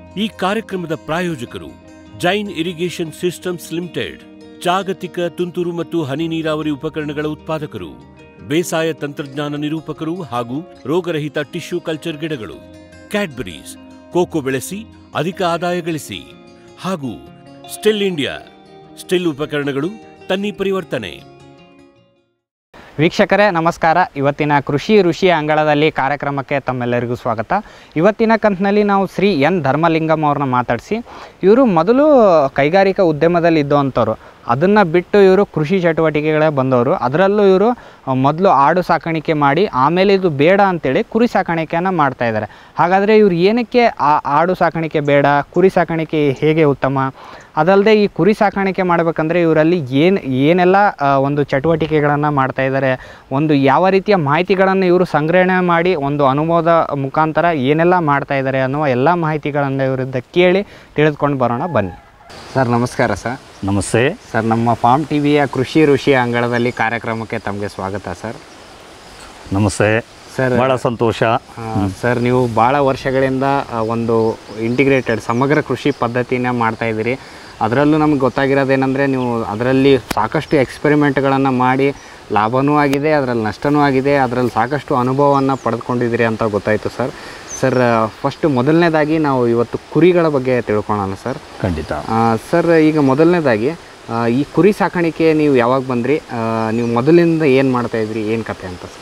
ಈ ಕಾರ್ಯಕ್ರಮದ ಪ್ರಾಯೋಜಕರು ಜೈನ್ ಇರಿಗೇಷನ್ ಸಿಸ್ಟಮ್ಸ್ ಲಿಮಿಟೆಡ್, ಜಾಗತಿಕ ತುಂತುರು ಮತ್ತು ಹನಿ ನೀರಾವರಿ ಉಪಕರಣಗಳ ಉತ್ಪಾದಕರು, ಬೇಸಾಯ ತಂತ್ರಜ್ಞಾನ ನಿರೂಪಕರು ಹಾಗೂ ರೋಗರಹಿತ ಟಿಶ್ಯೂ ಕಲ್ಚರ್ ಗಿಡಗಳು, ಕ್ಯಾಡ್ಬರೀಸ್, ಕೋಕೋ ಬೆಳೆಸಿ ಅಧಿಕ ಆದಾಯ ಗಳಿಸಿ, ಹಾಗೂ ಸ್ಟಿಲ್ ಇಂಡಿಯಾ, ಸ್ಟಿಲ್ ಉಪಕರಣಗಳು ತನ್ನಿ ಪರಿವರ್ತನೆ. ವೀಕ್ಷಕರೇ ನಮಸ್ಕಾರ. ಇವತ್ತಿನ ಕೃಷಿ ಋಷಿ ಅಂಗಳದಲ್ಲಿ ಕಾರ್ಯಕ್ರಮಕ್ಕೆ ತಮ್ಮೆಲ್ಲರಿಗೂ ಸ್ವಾಗತ. ಇವತ್ತಿನ ಕಂತಿನಲ್ಲಿ ನಾವು ಶ್ರೀ ಎನ್ ಧರ್ಮಲಿಂಗಂ ಅವ್ರನ್ನ ಮಾತಾಡಿಸಿ, ಇವರು ಮೊದಲು ಕೈಗಾರಿಕಾ ಉದ್ಯಮದಲ್ಲಿ ಇದ್ದಂಥವ್ರು, ಅದನ್ನು ಬಿಟ್ಟು ಇವರು ಕೃಷಿ ಚಟುವಟಿಕೆಗಳೇ ಬಂದವರು. ಅದರಲ್ಲೂ ಇವರು ಮೊದಲು ಆಡು ಸಾಕಾಣಿಕೆ ಮಾಡಿ ಆಮೇಲೆ ಇದು ಬೇಡ ಅಂತೇಳಿ ಕುರಿ ಸಾಕಾಣಿಕೆಯನ್ನು ಮಾಡ್ತಾಯಿದ್ದಾರೆ. ಹಾಗಾದರೆ ಇವ್ರು ಏನಕ್ಕೆ ಆಡು ಸಾಕಾಣಿಕೆ ಬೇಡ, ಕುರಿ ಸಾಕಾಣಿಕೆ ಹೇಗೆ ಉತ್ತಮ, ಅದಲ್ಲದೆ ಈ ಕುರಿ ಸಾಕಾಣಿಕೆ ಮಾಡಬೇಕಂದ್ರೆ ಇವರಲ್ಲಿ ಏನೆಲ್ಲ ಒಂದು ಚಟುವಟಿಕೆಗಳನ್ನು ಮಾಡ್ತಾಯಿದ್ದಾರೆ, ಒಂದು ಯಾವ ರೀತಿಯ ಮಾಹಿತಿಗಳನ್ನು ಇವರು ಸಂಗ್ರಹಣೆ ಮಾಡಿ ಒಂದು ಅನುಭವದ ಮುಖಾಂತರ ಏನೆಲ್ಲ ಮಾಡ್ತಾಯಿದ್ದಾರೆ ಅನ್ನುವ ಎಲ್ಲ ಮಾಹಿತಿಗಳನ್ನು ಇವರಿಂದ ಕೇಳಿ ತಿಳಿದುಕೊಂಡು ಬರೋಣ ಬನ್ನಿ. ಸರ್ ನಮಸ್ಕಾರ. ಸರ್ ನಮಸ್ತೆ ಸರ್. ನಮ್ಮ ಫಾರ್ಮ್ ಟಿವಿಯ ಕೃಷಿ ಋಷಿ ಅಂಗಳದಲ್ಲಿ ಕಾರ್ಯಕ್ರಮಕ್ಕೆ ತಮಗೆ ಸ್ವಾಗತ ಸರ್. ನಮಸ್ತೆ ಸರ್, ಭಾಳ ಸಂತೋಷ ಸರ್. ನೀವು ಭಾಳ ವರ್ಷಗಳಿಂದ ಒಂದು ಇಂಟಿಗ್ರೇಟೆಡ್ ಸಮಗ್ರ ಕೃಷಿ ಪದ್ಧತಿನ ಮಾಡ್ತಾಯಿದ್ದೀರಿ. ಅದರಲ್ಲೂ ನಮ್ಗೆ ಗೊತ್ತಾಗಿರೋದೇನೆಂದರೆ, ನೀವು ಅದರಲ್ಲಿ ಸಾಕಷ್ಟು ಎಕ್ಸ್ಪೆರಿಮೆಂಟ್ಗಳನ್ನು ಮಾಡಿ ಲಾಭವೂ ಆಗಿದೆ, ಅದರಲ್ಲಿ ನಷ್ಟವೂ ಆಗಿದೆ, ಅದರಲ್ಲಿ ಸಾಕಷ್ಟು ಅನುಭವವನ್ನು ಪಡೆದುಕೊಂಡಿದ್ದೀರಿ ಅಂತ ಗೊತ್ತಾಯಿತು ಸರ್. ಸರ್, ಫಸ್ಟ್ ಮೊದಲನೇದಾಗಿ ನಾವು ಇವತ್ತು ಕುರಿಗಳ ಬಗ್ಗೆ ತಿಳ್ಕೊಳ್ಳೋಣ ಸರ್. ಖಂಡಿತ ಸರ್. ಈಗ ಮೊದಲನೇದಾಗಿ ಈ ಕುರಿ ಸಾಕಾಣಿಕೆ ನೀವು ಯಾವಾಗ ಬಂದ್ರಿ, ನೀವು ಮೊದಲಿಂದ ಏನು ಮಾಡ್ತಾಯಿದ್ರಿ, ಏನು ಕತೆ ಅಂತ ಸರ್?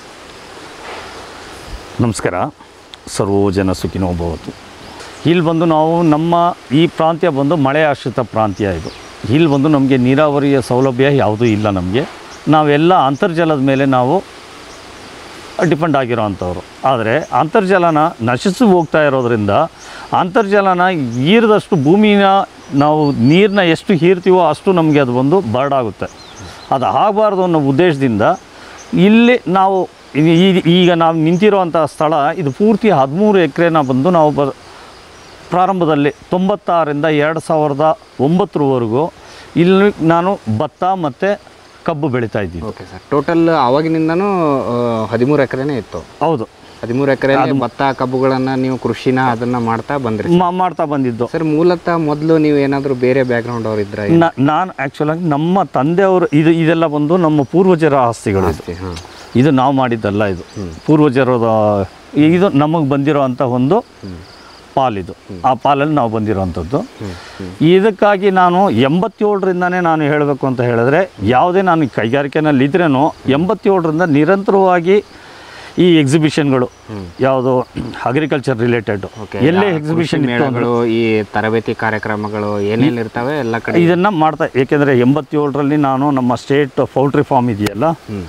ನಮಸ್ಕಾರ. ಸರ್ವೋ ಜನ ಸುಖಿನೋ ಭವತು. ಇಲ್ಲಿ ಬಂದು ನಾವು ನಮ್ಮ ಈ ಪ್ರಾಂತ್ಯ ಬಂದು ಮಳೆ ಆಶ್ರಿತ ಪ್ರಾಂತ್ಯ. ಇದು ಇಲ್ಲಿ ಬಂದು ನಮಗೆ ನೀರಾವರಿಯ ಸೌಲಭ್ಯ ಯಾವುದೂ ಇಲ್ಲ. ನಮಗೆ ನಾವೆಲ್ಲ ಅಂತರ್ಜಲದ ಮೇಲೆ ನಾವು ಡಿಪೆಂಡ್ ಆಗಿರೋ ಅಂಥವ್ರು. ಆದರೆ ಅಂತರ್ಜಲನ ನಶಿಸಿ ಹೋಗ್ತಾ ಇರೋದ್ರಿಂದ ಅಂತರ್ಜಲನ ಹೀರಿದಷ್ಟು ಭೂಮಿನ ನಾವು ನೀರನ್ನ ಎಷ್ಟು ಹೀರ್ತೀವೋ ಅಷ್ಟು ನಮಗೆ ಅದು ಒಂದು ಬರ್ಡಾಗುತ್ತೆ. ಅದು ಆಗಬಾರ್ದು ಅನ್ನೋ ಉದ್ದೇಶದಿಂದ ಇಲ್ಲಿ ನಾವು ಈಗ ನಾವು ನಿಂತಿರೋವಂಥ ಸ್ಥಳ ಇದು ಪೂರ್ತಿ 13 ಎಕರೆನ ಬಂದು ನಾವು ಪ್ರಾರಂಭದಲ್ಲಿ 96ರಿಂದ 2009ವರೆಗೂ ಇಲ್ಲಿ ನಾನು ಭತ್ತ ಮತ್ತು ಕಬ್ಬು ಬೆಳೀತಾ ಇದ್ದೀವಿ. Okay sir. ಟೋಟಲ್ ಆವಾಗಿನಿಂದನೂ 13 ಎಕರೆನೇ ಇತ್ತು? ಹೌದು, 13 ಎಕರೆ ಭತ್ತ ಕಬ್ಬುಗಳನ್ನು ನೀವು ಕೃಷಿನ ಅದನ್ನು ಮಾಡ್ತಾ ಬಂದಿದ್ದು ಸರ್. ಮೂಲತಃ ಮೊದಲು ನೀವು ಏನಾದರೂ ಬೇರೆ ಬ್ಯಾಕ್ಗ್ರೌಂಡ್ ಅವ್ರು ಇದ್ರೆ? ನಾನು ಆ್ಯಕ್ಚುಲಾಗಿ ನಮ್ಮ ತಂದೆಯವರು ಇದೆಲ್ಲ ಬಂದು ನಮ್ಮ ಪೂರ್ವಜರ ಆಸ್ತಿಗಳು. ಇದು ನಾವು ಮಾಡಿದ್ದಲ್ಲ, ಇದು ಪೂರ್ವಜರದ, ಇದು ನಮಗೆ ಬಂದಿರೋ ಅಂಥ ಒಂದು ಪಾಲಿದು. ಆ ಪಾಲಲ್ಲಿ ನಾವು ಬಂದಿರೋವಂಥದ್ದು. ಇದಕ್ಕಾಗಿ ನಾನು 87ರಿಂದನೇ ನಾನು ಹೇಳಬೇಕು ಅಂತ ಹೇಳಿದ್ರೆ, ಯಾವುದೇ ನಾನು ಕೈಗಾರಿಕೆನಲ್ಲಿ ಇದ್ರೇನು 87ರಿಂದ ನಿರಂತರವಾಗಿ ಈ ಎಕ್ಸಿಬಿಷನ್ಗಳು, ಯಾವುದು ಅಗ್ರಿಕಲ್ಚರ್ ರಿಲೇಟೆಡ್ ಎಲ್ಲೇ ಎಕ್ಸಿಬಿಷನ್ ಮೇಳಗಳು, ಈ ತರಬೇತಿ ಕಾರ್ಯಕ್ರಮಗಳು ಏನೇನು ಇರ್ತವೆ ಎಲ್ಲ ಕಡೆ ಇದನ್ನು ಮಾಡ್ತಾ. ಏಕೆಂದರೆ 87ರಲ್ಲಿ ನಾನು ನಮ್ಮ ಸ್ಟೇಟ್ ಪೌಲ್ಟ್ರಿ ಫಾರ್ಮ್ ಇದೆಯಲ್ಲ,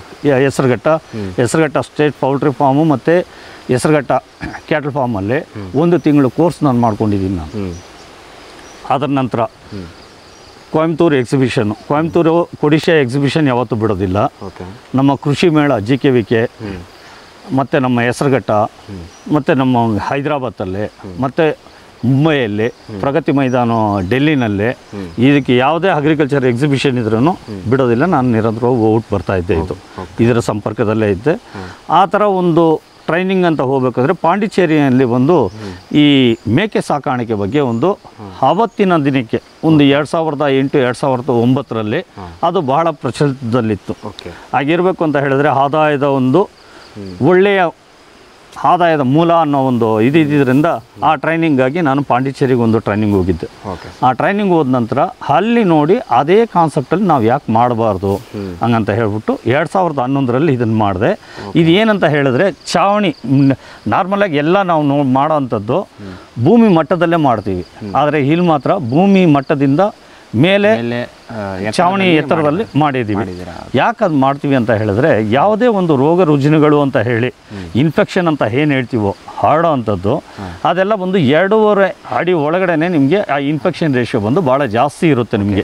ಹೆಸರುಘಟ್ಟ ಸ್ಟೇಟ್ ಪೌಲ್ಟ್ರಿ ಫಾರ್ಮು ಮತ್ತು ಹೆಸರುಘಟ್ಟ ಕ್ಯಾಟಲ್ ಫಾರ್ಮಲ್ಲಿ 1 ತಿಂಗಳು ಕೋರ್ಸ್ ನಾನು ಮಾಡ್ಕೊಂಡಿದ್ದೀನಿ ನಾನು. ಅದರ ನಂತರ ಕೊಯಂಬತ್ತೂರು ಎಕ್ಸಿಬಿಷನ್ನು, ಕೊಯಂಬತ್ತೂರು ಕೊಡಿಶಾ ಎಕ್ಸಿಬಿಷನ್ ಯಾವತ್ತೂ ಬಿಡೋದಿಲ್ಲ. ನಮ್ಮ ಕೃಷಿ ಮೇಳ GKVK ಮತ್ತು ನಮ್ಮ ಹೆಸರುಘಟ್ಟ ಮತ್ತು ನಮ್ಮ ಹೈದರಾಬಾದಲ್ಲಿ ಮತ್ತು ಮುಂಬೈಯಲ್ಲಿ ಪ್ರಗತಿ ಮೈದಾನ ಡೆಲ್ಲಿನಲ್ಲಿ, ಇದಕ್ಕೆ ಯಾವುದೇ ಅಗ್ರಿಕಲ್ಚರ್ ಎಕ್ಸಿಬಿಷನ್ ಇದ್ರೂ ಬಿಡೋದಿಲ್ಲ. ನಾನು ನಿರಂತರವಾಗಿ ಹೋಗ್ಬಿಟ್ಟು ಬರ್ತಾಯಿದ್ದೆ. ಇದರ ಸಂಪರ್ಕದಲ್ಲೇ ಇದ್ದೆ. ಆ ಥರ ಒಂದು ಟ್ರೈನಿಂಗ್ ಅಂತ ಹೋಗಬೇಕಾದ್ರೆ ಪಾಂಡಿಚೇರಿಯಲ್ಲಿ ಒಂದು ಈ ಮೇಕೆ ಸಾಕಾಣಿಕೆ ಬಗ್ಗೆ ಒಂದು ಆವತ್ತಿನ ದಿನಕ್ಕೆ ಒಂದು 2008-2009ರಲ್ಲಿ ಅದು ಬಹಳ ಪ್ರಚಲಿತದಲ್ಲಿತ್ತು. ಆಗಿರಬೇಕು ಅಂತ ಹೇಳಿದ್ರೆ ಆದಾಯದ ಒಂದು ಒಳ್ಳೆಯ ಆದಾಯದ ಮೂಲ ಅನ್ನೋ ಒಂದು ಇದ್ದಿದ್ದರಿಂದ ಆ ಟ್ರೈನಿಂಗಾಗಿ ನಾನು ಪಾಂಡಿಚೇರಿಗೆ ಒಂದು ಟ್ರೈನಿಂಗ್ ಹೋಗಿದ್ದೆ. ಆ ಟ್ರೈನಿಂಗ್ ಹೋದ ನಂತರ ಅಲ್ಲಿ ನೋಡಿ ಅದೇ ಕಾನ್ಸೆಪ್ಟಲ್ಲಿ ನಾವು ಯಾಕೆ ಮಾಡಬಾರ್ದು ಹಂಗಂತ ಹೇಳ್ಬಿಟ್ಟು 2011ರಲ್ಲಿ ಇದನ್ನು ಮಾಡಿದೆ. ಇದು ಏನಂತ ಹೇಳಿದ್ರೆ, ಚಾವಣಿ ನಾರ್ಮಲಾಗಿ ಎಲ್ಲ ನಾವು ಮಾಡೋ ಅಂಥದ್ದು ಭೂಮಿ ಮಟ್ಟದಲ್ಲೇ ಮಾಡ್ತೀವಿ. ಆದರೆ ಇಲ್ಲಿ ಮಾತ್ರ ಭೂಮಿ ಮಟ್ಟದಿಂದ ಮೇಲೆ ಚಾವಣಿ ಎತ್ತರದಲ್ಲಿ ಮಾಡಿದ್ದೀವಿ. ಯಾಕೆ ಅದು ಮಾಡ್ತೀವಿ ಅಂತ ಹೇಳಿದ್ರೆ, ಯಾವುದೇ ಒಂದು ರೋಗ ರುಜಿನಗಳು ಅಂತ ಹೇಳಿ ಇನ್ಫೆಕ್ಷನ್ ಅಂತ ಏನು ಹೇಳ್ತೀವೋ ಹರಡೋ ಅಂಥದ್ದು ಅದೆಲ್ಲ ಬಂದು 2.5 ಅಡಿ ಒಳಗಡೆ ನಿಮಗೆ ಆ ಇನ್ಫೆಕ್ಷನ್ ರೇಷಿಯೋ ಬಂದು ಭಾಳ ಜಾಸ್ತಿ ಇರುತ್ತೆ. ನಿಮಗೆ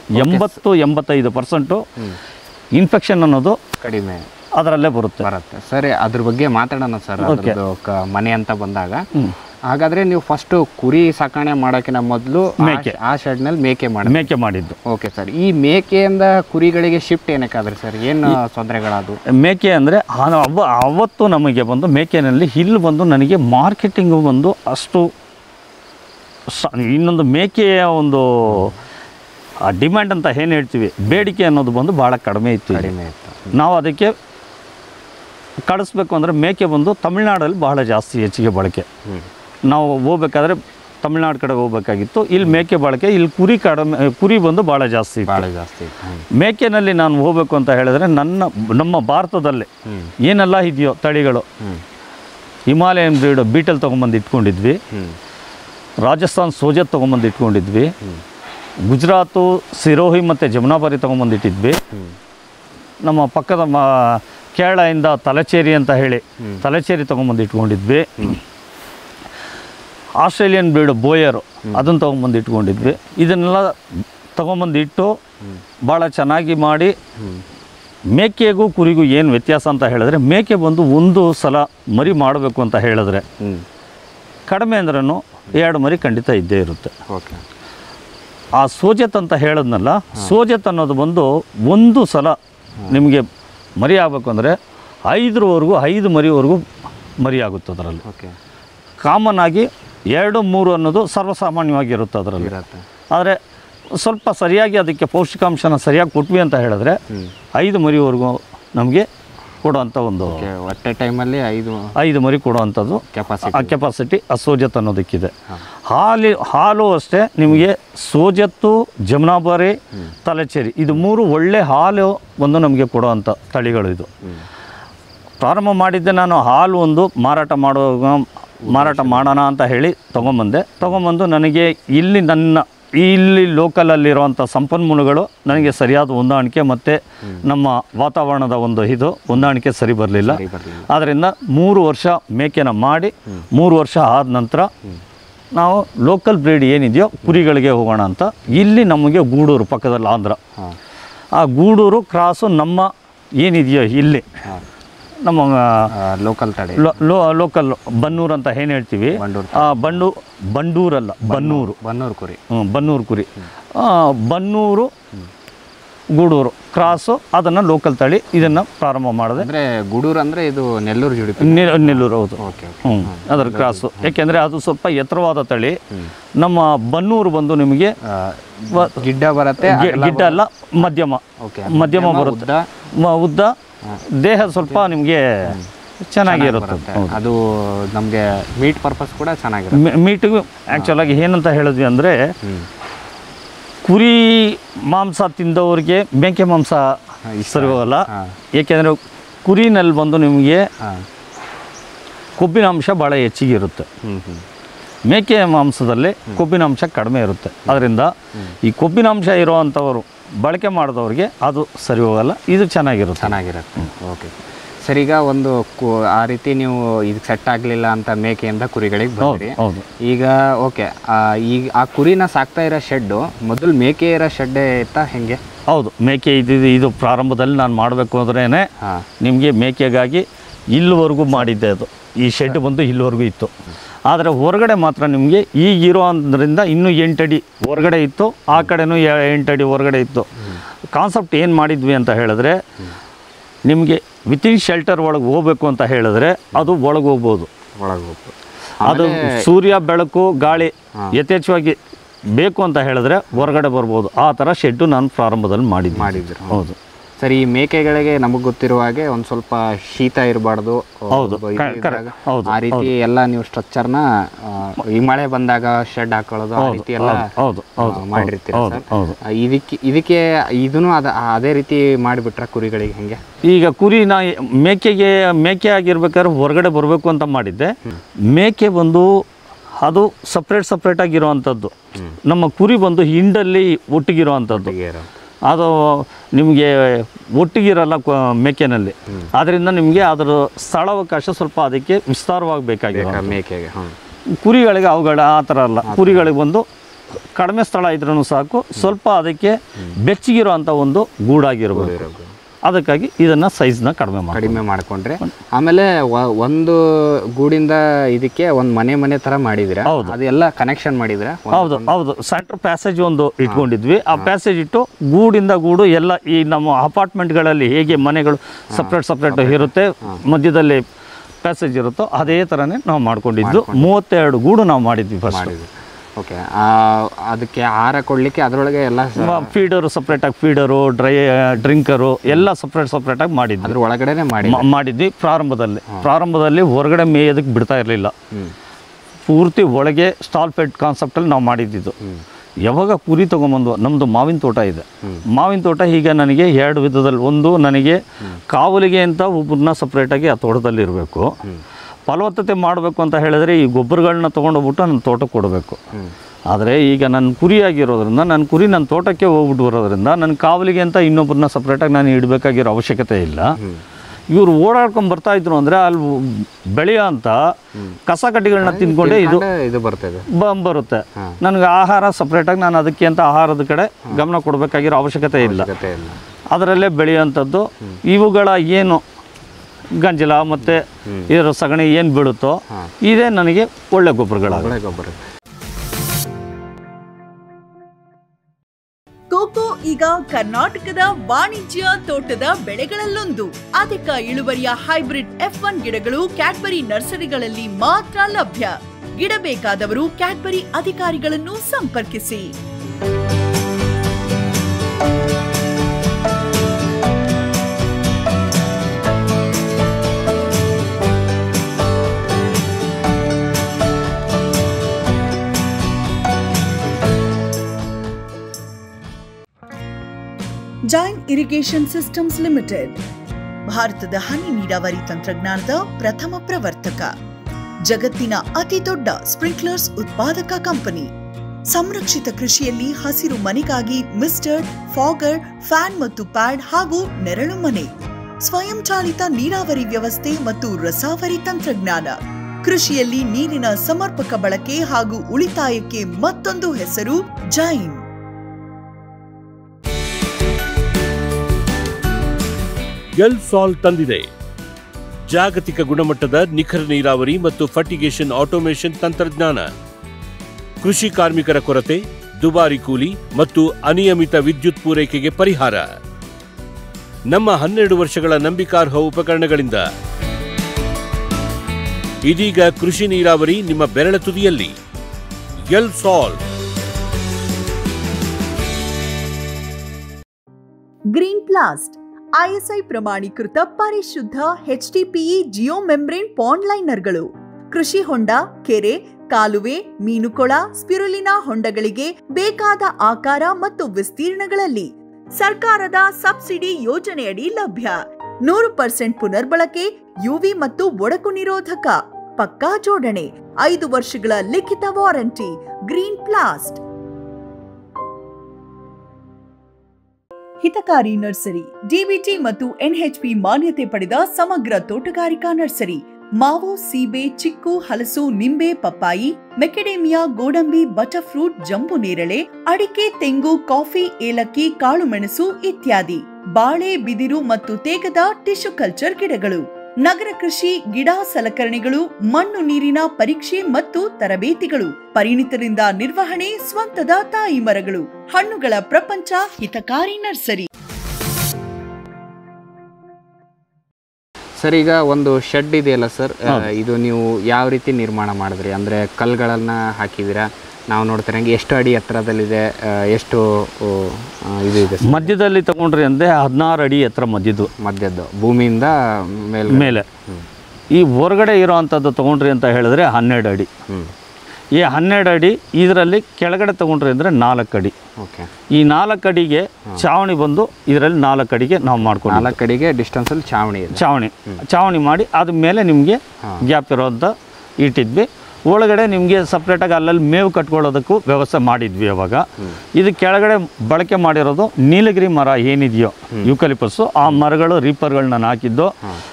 80-85% ಇನ್ಫೆಕ್ಷನ್ ಅನ್ನೋದು ಕಡಿಮೆ ಅದರಲ್ಲೇ ಬರುತ್ತೆ. ಸರಿ, ಅದ್ರ ಬಗ್ಗೆ ಮಾತಾಡೋಣ ಸರ್. ಮನೆ ಅಂತ ಬಂದಾಗ ಹಾಗಾದರೆ ನೀವು ಫಸ್ಟು ಕುರಿ ಸಾಕಣೆ ಮಾಡೋಕ್ಕಿಂತ ಮೊದಲು ಆ ಶೆಡ್ನಲ್ಲಿ ಮೇಕೆ ಮಾಡಿದ್ದು. Okay sir. ಈ ಮೇಕೆಯಿಂದ ಕುರಿಗಳಿಗೆ ಶಿಫ್ಟ್ ಏನಕ್ಕಾದ್ರೆ ಸರ್, ಏನು ತೊಂದರೆಗಳಾದವು? ಮೇಕೆ ಅಂದರೆ ಅವತ್ತು ನಮಗೆ ಬಂದು ಮೇಕೆನಲ್ಲಿ ಇಲ್ಲಿ ಬಂದು ನನಗೆ ಮಾರ್ಕೆಟಿಂಗು ಬಂದು ಅಷ್ಟು ಇನ್ನೊಂದು ಮೇಕೆಯ ಒಂದು ಡಿಮ್ಯಾಂಡ್ ಅಂತ ಏನು ಹೇಳ್ತೀವಿ, ಬೇಡಿಕೆ ಅನ್ನೋದು ಬಂದು ಭಾಳ ಕಡಿಮೆ ಇತ್ತು. ನಾವು ಅದಕ್ಕೆ ಕಳಿಸ್ಬೇಕು ಅಂದರೆ ಮೇಕೆ ಬಂದು ತಮಿಳ್ನಾಡಲ್ಲಿ ಬಹಳ ಜಾಸ್ತಿ ಹೆಚ್ಚಿಗೆ ಬಳಕೆ. ನಾವು ಹೋಗ್ಬೇಕಾದ್ರೆ ತಮಿಳ್ನಾಡು ಕಡೆ ಹೋಗ್ಬೇಕಾಗಿತ್ತು. ಇಲ್ಲಿ ಮೇಕೆ ಬಳಕೆ, ಇಲ್ಲಿ ಕುರಿ ಕಡಿಮೆ, ಕುರಿ ಬಂದು ಭಾಳ ಜಾಸ್ತಿ. ಮೇಕೆನಲ್ಲಿ ನಾನು ಹೋಗಬೇಕು ಅಂತ ಹೇಳಿದ್ರೆ ನಮ್ಮ ಭಾರತದಲ್ಲೇ ಏನೆಲ್ಲ ಇದೆಯೋ ತಳಿಗಳು, ಹಿಮಾಲಯನ್ ಬ್ರೀಡ್ ಬೀಟಲ್ ತೊಗೊಂಬಂದು ಇಟ್ಕೊಂಡಿದ್ವಿ, ರಾಜಸ್ಥಾನ್ ಸೋಜತ್ ತೊಗೊಂಬಂದು ಇಟ್ಕೊಂಡಿದ್ವಿ, ಗುಜರಾತು ಸಿರೋಹಿ ಮತ್ತು ಜಮುನಾಬಾರಿ ತೊಗೊಂಬಂದಿಟ್ಟಿದ್ವಿ, ನಮ್ಮ ಪಕ್ಕದ ಕೇರಳದಿಂದ ತಲಚೇರಿ ಅಂತ ಹೇಳಿ ತಲಚೇರಿ ತೊಗೊಂಬಂದು ಇಟ್ಕೊಂಡಿದ್ವಿ, ಆಸ್ಟ್ರೇಲಿಯನ್ ಬ್ರೀಡ್ ಬೋಯರು ಅದನ್ನು ತೊಗೊಂಬಂದು ಇಟ್ಕೊಂಡಿದ್ವಿ. ಇದನ್ನೆಲ್ಲ ತೊಗೊಂಬಂದು ಇಟ್ಟು ಭಾಳ ಚೆನ್ನಾಗಿ ಮಾಡಿ, ಮೇಕೆಗೂ ಕುರಿಗೂ ಏನು ವ್ಯತ್ಯಾಸ ಅಂತ ಹೇಳಿದ್ರೆ, ಮೇಕೆ ಬಂದು ಒಂದು ಸಲ ಮರಿ ಮಾಡಬೇಕು ಅಂತ ಹೇಳಿದ್ರೆ ಕಡಿಮೆ ಅಂದ್ರೂ 2 ಮರಿ ಖಂಡಿತ ಇದ್ದೇ ಇರುತ್ತೆ. ಆ ಸೋಜತ್ ಅಂತ ಹೇಳಿದ್ನಲ್ಲ, ಸೋಜತ್ ಅನ್ನೋದು ಬಂದು ಒಂದು ಸಲ ನಿಮಗೆ ಮರಿ ಆಗಬೇಕು ಅಂದರೆ 5 ಮರಿವರೆಗೂ ಮರಿ ಆಗುತ್ತೆ ಅದರಲ್ಲಿ. ಕಾಮನ್ ಆಗಿ 2-3 ಅನ್ನೋದು ಸರ್ವಸಾಮಾನ್ಯವಾಗಿರುತ್ತೆ ಅದರಲ್ಲಿ. ಆದರೆ ಸ್ವಲ್ಪ ಸರಿಯಾಗಿ ಅದಕ್ಕೆ ಪೌಷ್ಟಿಕಾಂಶನ ಸರಿಯಾಗಿ ಕೊಟ್ವಿ ಅಂತ ಹೇಳಿದ್ರೆ 5 ಮರಿವರೆಗೂ ನಮಗೆ ಕೊಡುವಂಥ ಒಂದು ಒಟ್ಟೆ ಟೈಮಲ್ಲಿ 5 ಮರಿ ಕೊಡುವಂಥದ್ದು ಕೆಪಾಸಿಟಿ ಆ ಸೋಜತ್ ಅನ್ನೋದಕ್ಕಿದೆ. ಹಾಲು ಅಷ್ಟೇ ನಿಮಗೆ ಸೋಜತ್ತು, ಜಮುನಾಬಾರಿ, ತಲಚೇರಿ ಇದು 3 ಒಳ್ಳೆ ಹಾಲು ಒಂದು ನಮಗೆ ಕೊಡುವಂಥ ತಳಿಗಳು. ಇದು ಪ್ರಾರಂಭ ಮಾಡಿದ್ದೆ ನಾನು ಹಾಲು ಒಂದು ಮಾರಾಟ ಮಾಡೋಣ ಅಂತ ಹೇಳಿ ತೊಗೊಂಬಂದು ನನಗೆ ಇಲ್ಲಿ ಲೋಕಲಲ್ಲಿರುವಂಥ ಸಂಪನ್ಮೂಲಗಳು ನನಗೆ ಸರಿಯಾದ ಹೊಂದಾಣಿಕೆ ಮತ್ತು ನಮ್ಮ ವಾತಾವರಣದ ಒಂದು ಹೊಂದಾಣಿಕೆ ಸರಿ ಬರಲಿಲ್ಲ. ಆದ್ದರಿಂದ 3 ವರ್ಷ ಮೇಕೆನ ಮಾಡಿ 3 ವರ್ಷ ಆದ ನಂತರ ನಾವು ಲೋಕಲ್ ಬ್ರೀಡ್ ಏನಿದೆಯೋ ಕುರಿಗಳಿಗೆ ಹೋಗೋಣ ಅಂತ ಇಲ್ಲಿ ನಮಗೆ ಗೂಡೂರು ಪಕ್ಕದಲ್ಲಿ ಆಂಧ್ರ, ಆ ಗೂಡೂರು ಕ್ರಾಸು ನಮ್ಮ ಏನಿದೆಯೋ ಇಲ್ಲಿ ನಮ್ಮ ಲೋಕಲ್ ತಳಿ ಲೋಕಲ್ ಬನ್ನೂರು ಅಂತ ಏನು ಹೇಳ್ತೀವಿ, ಬಂಡೂರಲ್ಲ ಬನ್ನೂರು ಕುರಿ, ಬನ್ನೂರು ಕುರಿ, ಬನ್ನೂರು ಗೂಡೂರು ಕ್ರಾಸು ಅದನ್ನು ಲೋಕಲ್ ತಳಿ ಇದನ್ನು ಪ್ರಾರಂಭ ಮಾಡಿದೆ. ಅಂದರೆ ಗೂಡೂರು ಅಂದರೆ ಇದು ನೆಲ್ಲೂರು ಜೋಡಿ, ನೆಲ್ಲೂರು ಹೌದು. ಅದರ ಕ್ರಾಸು ಯಾಕೆಂದರೆ ಅದು ಸ್ವಲ್ಪ ಎತ್ತರವಾದ ತಳಿ. ನಮ್ಮ ಬನ್ನೂರು ಬಂದು ನಿಮಗೆ ಗಿಡ್ಡ ಬರುತ್ತೆ, ಗಿಡ್ಡ ಅಲ್ಲ ಮಧ್ಯಮ ಬರುತ್ತೆ, ಉದ್ದ, ದೇಹ ಸ್ವಲ್ಪ ನಿಮಗೆ ಚೆನ್ನಾಗಿರುತ್ತೆ. ಅದು ನಮಗೆ ಮೀಟ್ ಪರ್ಪಸ್ ಕೂಡ ಚೆನ್ನಾಗಿರುತ್ತೆ. ಮೀಟಿಗೂ ಆ್ಯಕ್ಚುಲಾಗಿ ಏನಂತ ಹೇಳಿದ್ವಿ ಅಂದರೆ, ಕುರಿ ಮಾಂಸ ತಿಂದವ್ರಿಗೆ ಮೇಕೆ ಮಾಂಸ ಸರಿ ಹೋಗಲ್ಲ. ಏಕೆಂದರೆ ಕುರಿನಲ್ಲಿ ಬಂದು ನಿಮಗೆ ಕೊಬ್ಬಿನ ಅಂಶ ಭಾಳ ಹೆಚ್ಚಿಗೆ ಇರುತ್ತೆ, ಮೇಕೆ ಮಾಂಸದಲ್ಲಿ ಕೊಬ್ಬಿನ ಅಂಶ ಕಡಿಮೆ ಇರುತ್ತೆ. ಅದರಿಂದ ಈ ಕೊಬ್ಬಿನ ಅಂಶ ಇರೋವಂಥವರು ಬಳಕೆ ಮಾಡಿದವ್ರಿಗೆ ಅದು ಸರಿ ಹೋಗಲ್ಲ, ಇದು ಚೆನ್ನಾಗಿರುತ್ತೆ. ಓಕೆ ಸರ್, ಈಗ ಒಂದು ಆ ರೀತಿ ನೀವು ಇದಕ್ಕೆ ಸೆಟ್ ಆಗಲಿಲ್ಲ ಅಂತ ಮೇಕೆಯಿಂದ ಕುರಿಗಳಿಗೆ ಬಂದ್ರಿ. ಈಗ ಓಕೆ, ಈಗ ಆ ಕುರಿನ ಸಾಕ್ತಾ ಇರೋ ಶೆಡ್ಡು ಮೊದಲು ಮೇಕೆ ಇರೋ ಶೆಡ್ಡೇ ಇತ್ತಾ ಹೆಂಗೆ? ಹೌದು, ಮೇಕೆ ಇದು ಪ್ರಾರಂಭದಲ್ಲಿ ನಾನು ಮಾಡಬೇಕು ಅಂದ್ರೇ ನಿಮಗೆ ಮೇಕೆಗಾಗಿ ಇಲ್ಲಿವರೆಗೂ ಮಾಡಿದ್ದೆ. ಅದು ಈ ಶೆಡ್ ಬಂದು ಇಲ್ಲಿವರೆಗೂ ಇತ್ತು. ಆದರೆ ಹೊರಗಡೆ ಮಾತ್ರ ನಿಮಗೆ ಈಗಿರೋ ಅಂದ್ರಿಂದ ಇನ್ನೂ 8 ಅಡಿ ಹೊರಗಡೆ ಇತ್ತು, ಆ ಕಡೆನೂ 8 ಅಡಿ ಹೊರಗಡೆ ಇತ್ತು. ಕಾನ್ಸೆಪ್ಟ್ ಏನು ಮಾಡಿದ್ವಿ ಅಂತ ಹೇಳಿದ್ರೆ, ನಿಮಗೆ ವಿತಿನ್ ಶೆಲ್ಟರ್ ಒಳಗೆ ಹೋಗ್ಬೇಕು ಅಂತ ಹೇಳಿದ್ರೆ ಅದು ಒಳಗೆ ಹೋಗ್ಬೋದು. ಅದು ಸೂರ್ಯ ಬೆಳಕು ಗಾಳಿ ಯಥೇಚ್ಛವಾಗಿ ಬೇಕು ಅಂತ ಹೇಳಿದ್ರೆ ಹೊರಗಡೆ ಬರ್ಬೋದು. ಆ ಥರ ಶೆಡ್ಡು ನಾನು ಪ್ರಾರಂಭದಲ್ಲಿ ಮಾಡಿದ್ದೆ. ಹೌದು ಸರ್, ಈ ಮೇಕೆಗಳಿಗೆ ನಮಗೆ ಗೊತ್ತಿರುವ ಹಾಗೆ ಒಂದು ಸ್ವಲ್ಪ ಶೀತ ಇರಬಾರ್ದು, ಆ ರೀತಿ ಎಲ್ಲ ನೀವು ಸ್ಟ್ರಕ್ಚರ್ನ ಈ ಮಳೆ ಬಂದಾಗ ಶೆಡ್ ಹಾಕೊಳ್ಳೋದು ಆ ರೀತಿ ಎಲ್ಲ ಮಾಡಿರ್ತೀರ ಸರ್. ಇದಕ್ಕೆ ಇದನ್ನು ಅದೇ ರೀತಿ ಮಾಡಿಬಿಟ್ರೆ ಕುರಿಗಳಿಗೆ ಹೆಂಗೆ? ಈಗ ಕುರಿನ ಮೇಕೆ ಆಗಿರ್ಬೇಕಾದ್ರೆ ಹೊರಗಡೆ ಬರಬೇಕು ಅಂತ ಮಾಡಿದ್ದೆ. ಮೇಕೆ ಬಂದು ಅದು ಸಪ್ರೇಟ್ ಆಗಿರುವಂಥದ್ದು, ನಮ್ಮ ಕುರಿ ಬಂದು ಹಿಂಡಲ್ಲಿ ಒಟ್ಟಿಗಿರುವಂಥದ್ದು. ಅದು ನಿಮಗೆ ಒಟ್ಟಿಗಿರಲ್ಲ ಮೇಕೆನಲ್ಲಿ. ಆದ್ದರಿಂದ ನಿಮಗೆ ಅದರ ಸ್ಥಳಾವಕಾಶ ಸ್ವಲ್ಪ ಅದಕ್ಕೆ ವಿಸ್ತಾರವಾಗಬೇಕಾಗಿದೆ. ಮೇಕೆಗೆ ಕುರಿಗಳಿಗೆ ಅವುಗಳ ಆ ಥರ ಅಲ್ಲ. ಕುರಿಗಳಿಗೆ ಒಂದು ಕಡಿಮೆ ಸ್ಥಳ ಇದ್ರೂ ಸಾಕು, ಸ್ವಲ್ಪ ಅದಕ್ಕೆ ಬೆಚ್ಚಗಿರುವಂಥ ಒಂದು ಗೂಡಾಗಿರ್ಬೇಕು. ಅದಕ್ಕಾಗಿ ಇದನ್ನು ಸೈಜ್ನ ಕಡಿಮೆ ಮಾಡಿಕೊಂಡ್ರೆ ಆಮೇಲೆ ಒಂದು ಗೂಡಿಂದ ಇದಕ್ಕೆ ಒಂದು ಮನೆ ಥರ ಮಾಡಿದ್ರೆ ಅದೆಲ್ಲ ಕನೆಕ್ಷನ್ ಮಾಡಿದ್ರೆ ಹೌದು ಸೆಂಟ್ರ್ ಪ್ಯಾಸೇಜ್ ಒಂದು ಇಟ್ಕೊಂಡಿದ್ವಿ. ಆ ಪ್ಯಾಸೇಜ್ ಇಟ್ಟು ಗೂಡಿಂದ ಗೂಡು ಎಲ್ಲ ಈ ನಮ್ಮ ಅಪಾರ್ಟ್ಮೆಂಟ್ಗಳಲ್ಲಿ ಹೇಗೆ ಮನೆಗಳು ಸಪ್ರೇಟ್ ಇರುತ್ತೆ, ಮಧ್ಯದಲ್ಲಿ ಪ್ಯಾಸೇಜ್ ಇರುತ್ತೋ ಅದೇ ಥರನೇ ನಾವು ಮಾಡ್ಕೊಂಡಿದ್ದು. 32 ಗೂಡು ನಾವು ಮಾಡಿದ್ವಿ ಫಸ್ಟ್. ಓಕೆ. ಅದಕ್ಕೆ ಆಹಾರ ಕೊಡಲಿಕ್ಕೆ ಅದರೊಳಗೆ ಎಲ್ಲ ಫೀಡರು ಸಪ್ರೇಟಾಗಿ, ಫೀಡರು ಡ್ರಿಂಕರು ಎಲ್ಲ ಸಪ್ರೇಟಾಗಿ ಮಾಡಿದ್ವಿ. ಅದ್ರ ಒಳಗಡೆ ಮಾಡಿದ್ವಿ. ಪ್ರಾರಂಭದಲ್ಲಿ ಹೊರಗಡೆ ಮೇಯೋದಕ್ಕೆ ಬಿಡ್ತಾ ಇರಲಿಲ್ಲ. ಪೂರ್ತಿ ಒಳಗೆ ಸ್ಟಾಲ್ ಫೆಡ್ ಕಾನ್ಸೆಪ್ಟಲ್ಲಿ ನಾವು ಮಾಡಿದ್ದಿದ್ದು. ಯಾವಾಗ ಕುರಿ ತೊಗೊಂಬಂದು, ನಮ್ಮದು ಮಾವಿನ ತೋಟ ಇದೆ. ಮಾವಿನ ತೋಟ ಈಗ ನನಗೆ 2 ವಿಧದಲ್ಲಿ, ಒಂದು ನನಗೆ ಕಾವಲಿಗೆ ಅಂತ ಒಬ್ಬರನ್ನ ಸಪ್ರೇಟಾಗಿ ಆ ತೋಟದಲ್ಲಿ ಇರಬೇಕು. ಫಲವತ್ತತೆ ಮಾಡಬೇಕು ಅಂತ ಹೇಳಿದ್ರೆ ಈ ಗೊಬ್ಬರಗಳನ್ನ ತೊಗೊಂಡೋಗ್ಬಿಟ್ಟು ನನ್ನ ತೋಟಕ್ಕೆ ಕೊಡಬೇಕು. ಆದರೆ ಈಗ ನನ್ನ ಕುರಿಯಾಗಿರೋದ್ರಿಂದ ನನ್ನ ಕುರಿ ನನ್ನ ತೋಟಕ್ಕೆ ಹೋಗ್ಬಿಟ್ಟು ಬರೋದ್ರಿಂದ ನನ್ನ ಕಾವಲಿಗೆ ಅಂತ ಇನ್ನೊಬ್ಬರನ್ನ ಸಪ್ರೇಟಾಗಿ ನಾನು ಇಡಬೇಕಾಗಿರೋ ಅವಶ್ಯಕತೆ ಇಲ್ಲ. ಇವರು ಓಡಾಡ್ಕೊಂಡು ಬರ್ತಾ ಇದ್ರು ಅಂದರೆ ಅಲ್ಲಿ ಬೆಳೆಯೋ ಅಂತ ಕಸ ಕಡ್ಡಿಗಳನ್ನ ತಿಂದ್ಕೊಂಡೆ ಇದು ಬರುತ್ತೆ. ನನಗೆ ಆಹಾರ ಸಪ್ರೇಟಾಗಿ ನಾನು ಅದಕ್ಕೆ ಅಂತ ಆಹಾರದ ಕಡೆ ಗಮನ ಕೊಡಬೇಕಾಗಿರೋ ಅವಶ್ಯಕತೆ ಇಲ್ಲ. ಅದರಲ್ಲೇ ಬೆಳೆಯುವಂಥದ್ದು ಇವುಗಳ ಏನು ಗಂಜಲ ಮತ್ತು ಇದರ ಸಗಣಿ ಏನು ಬೀಳುತ್ತೋ ಇದೇ ನನಗೆ ಒಳ್ಳೆ ಗೊಬ್ಬರಗಳು. ಕೋಕೋ ಈಗ ಕರ್ನಾಟಕದ ವಾಣಿಜ್ಯ ತೋಟದ ಬೆಳೆಗಳಲ್ಲೊಂದು. ಅಧಿಕ ಇಳುವರಿಯ ಹೈಬ್ರಿಡ್ F1 ಗಿಡಗಳು ಕ್ಯಾಡ್ಬರಿ ನರ್ಸರಿಗಳಲ್ಲಿ ಮಾತ್ರ ಲಭ್ಯ. ಗಿಡ ಬೇಕಾದವರು ಕ್ಯಾಡ್ಬರಿ ಅಧಿಕಾರಿಗಳನ್ನು ಸಂಪರ್ಕಿಸಿ. ಜೈನ್ ಇರಿಗೇಷನ್ ಸಿಸ್ಟಮ್ಸ್ ಲಿಮಿಟೆಡ್ ಭಾರತದ ಹನಿ ನೀರಾವರಿ ತಂತ್ರಜ್ಞಾನದ ಪ್ರಥಮ ಪ್ರವರ್ತಕ. ಜಗತ್ತಿನ ಅತಿ ದೊಡ್ಡ ಸ್ಪ್ರಿಂಕ್ಲರ್ಸ್ ಉತ್ಪಾದಕ ಕಂಪನಿ. ಸಂರಕ್ಷಿತ ಕೃಷಿಯಲ್ಲಿ ಹಸಿರು ಮನೆಗಾಗಿ ಮಿಸ್ಟರ್, ಫಾಗರ್, ಫ್ಯಾನ್ ಮತ್ತು ಪ್ಯಾಡ್ ಹಾಗೂ ನೆರಳು ಮನೆ. ಸ್ವಯಂ ಚಾಲಿತ ನೀರಾವರಿ ವ್ಯವಸ್ಥೆ ಮತ್ತು ರಸಾವರಿ ತಂತ್ರಜ್ಞಾನ. ಕೃಷಿಯಲ್ಲಿ ನೀರಿನ ಸಮರ್ಪಕ ಬಳಕೆ ಹಾಗೂ ಉಳಿತಾಯಕ್ಕೆ ಮತ್ತೊಂದು ಹೆಸರು ಜೈನ್. ಎಲ್ಸಾಲ್ ತಂದಿದೆ ಜಾಗತಿಕ ಗುಣಮಟ್ಟದ ನಿಖರ ನೀರಾವರಿ ಮತ್ತು ಫರ್ಟಿಗೇಷನ್ ಆಟೋಮೇಷನ್ ತಂತ್ರಜ್ಞಾನ. ಕೃಷಿ ಕಾರ್ಮಿಕರ ಕೊರತೆ, ದುಬಾರಿ ಕೂಲಿ ಮತ್ತು ಅನಿಯಮಿತ ವಿದ್ಯುತ್ ಪೂರೈಕೆಗೆ ಪರಿಹಾರ. ನಮ್ಮ 12 ವರ್ಷಗಳ ನಂಬಿಕಾರ್ಹ ಉಪಕರಣಗಳಿಂದ ಇದೀಗ ಕೃಷಿ ನೀರಾವರಿ ನಿಮ್ಮ ಬೆರಳ ತುದಿಯಲ್ಲಿ. ಎಲ್ಸಾಲ್. ಗ್ರೀನ್ ಪ್ಲಾಸ್ಟ್ ISI ಪ್ರಮಾಣೀಕೃತ ಪರಿಶುದ್ಧ HDPE ಜಿಯೋ ಮೆಂಬ್ರೇನ್ ಪಾಂಡ್ ಲೈನರ್ಗಳು. ಕೃಷಿ ಹೊಂಡ, ಕೆರೆ, ಕಾಲುವೆ, ಮೀನುಕೊಳ, ಸ್ಪಿರುಲಿನಾ ಹೊಂಡಗಳಿಗೆ ಬೇಕಾದ ಆಕಾರ ಮತ್ತು ವಿಸ್ತೀರ್ಣಗಳಲ್ಲಿ ಸರ್ಕಾರದ ಸಬ್ಸಿಡಿ ಯೋಜನೆಯಡಿ ಲಭ್ಯ. 100% ಪುನರ್ಬಳಕೆ, UV ಮತ್ತು ಒಡಕು ನಿರೋಧಕ, ಪಕ್ಕಾ ಜೋಡಣೆ, 5 ವರ್ಷಗಳ ಲಿಖಿತ ವಾರಂಟಿ. Green Plast. ಹಿತಕಾರಿ ನರ್ಸರಿ DBT ಮತ್ತು NHP ಮಾನ್ಯತೆ ಪಡೆದ ಸಮಗ್ರ ತೋಟಗಾರಿಕಾ ನರ್ಸರಿ. ಮಾವು, ಸೀಬೆ, ಚಿಕ್ಕು, ಹಲಸು, ನಿಂಬೆ, ಪಪ್ಪಾಯಿ, ಮೆಕೆಡೇಮಿಯಾ, ಗೋಡಂಬಿ, ಬಟರ್ ಫ್ರೂಟ್, ಜಂಬು ನೇರಳೆ, ಅಡಿಕೆ, ತೆಂಗು, ಕಾಫಿ, ಏಲಕ್ಕಿ, ಕಾಳುಮೆಣಸು ಇತ್ಯಾದಿ. ಬಾಳೆ, ಬಿದಿರು ಮತ್ತು ತೇಗದ ಟಿಶ್ಯೂ ಕಲ್ಚರ್ ಗಿಡಗಳು. ನಗರ ಕೃಷಿ, ಗಿಡ ಸಲಕರಣೆಗಳು, ಮಣ್ಣು ನೀರಿನ ಪರೀಕ್ಷೆ ಮತ್ತು ತರಬೇತಿಗಳು, ಪರಿಣಿತರಿಂದ ನಿರ್ವಹಣೆ, ಸ್ವಂತದ ತಾಯಿ ಮರಗಳು, ಹಣ್ಣುಗಳ ಪ್ರಪಂಚ. ಹಿತಕಾರಿ ನರ್ಸರಿ. ಸರ್, ಈಗ ಒಂದು ಶೆಡ್ ಇದೆಯಲ್ಲ ಸರ್, ಇದು ನೀವು ಯಾವ ರೀತಿ ನಿರ್ಮಾಣ ಮಾಡಿದ್ರಿ? ಅಂದರೆ ಕಲ್ಲುಗಳನ್ನ ಹಾಕಿದ್ದೀರಾ? ನಾವು ನೋಡ್ತಾರೆ ಎಷ್ಟು ಅಡಿ ಎತ್ತರದಲ್ಲಿದೆ, ಎಷ್ಟು ಇದು ಇದೆ? ಮಧ್ಯದಲ್ಲಿ ತಗೊಂಡ್ರಿ ಅಂದರೆ 16 ಅಡಿ ಎತ್ತರ ಮಧ್ಯದ್ದು ಭೂಮಿಯಿಂದ ಮೇಲೆ. ಈ ಹೊರಗಡೆ ಇರೋ ಅಂಥದ್ದು ತೊಗೊಂಡ್ರಿ ಅಂತ ಹೇಳಿದ್ರೆ 12 ಅಡಿ. ಈ 12 ಅಡಿ ಇದರಲ್ಲಿ ಕೆಳಗಡೆ ತೊಗೊಂಡ್ರಿ ಅಂದರೆ 4 ಅಡಿ. ಓಕೆ. ಈ 4 ಅಡಿಗೆ ಚಾವಣಿ ಬಂದು ಇದರಲ್ಲಿ 4 ಅಡಿಗೆ ನಾವು ಮಾಡ್ಕೊಂಡು 4 ಅಡಿಗೆ ಡಿಸ್ಟೆನ್ಸಲ್ಲಿ ಚಾವಣಿ ಮಾಡಿ ಅದ ಮೇಲೆ ನಿಮಗೆ ಗ್ಯಾಪ್ ಇರೋಂಥ ಇಟ್ಟಿದ್ವಿ. ಒಳಗಡೆ ನಿಮಗೆ ಸಪ್ರೇಟಾಗಿ ಅಲ್ಲಲ್ಲಿ ಮೇವು ಕಟ್ಕೊಳ್ಳೋದಕ್ಕೂ ವ್ಯವಸ್ಥೆ ಮಾಡಿದ್ವಿ. ಅವಾಗ ಇದು ಕೆಳಗಡೆ ಬಳಕೆ ಮಾಡಿರೋದು ನೀಲಗಿರಿ ಮರ ಏನಿದೆಯೋ, ಯೂಕಲಿಪಸ್ಸು, ಆ ಮರಗಳು ರೀಪರ್ಗಳನ್ನ ನಾನು ಹಾಕಿದ್ದು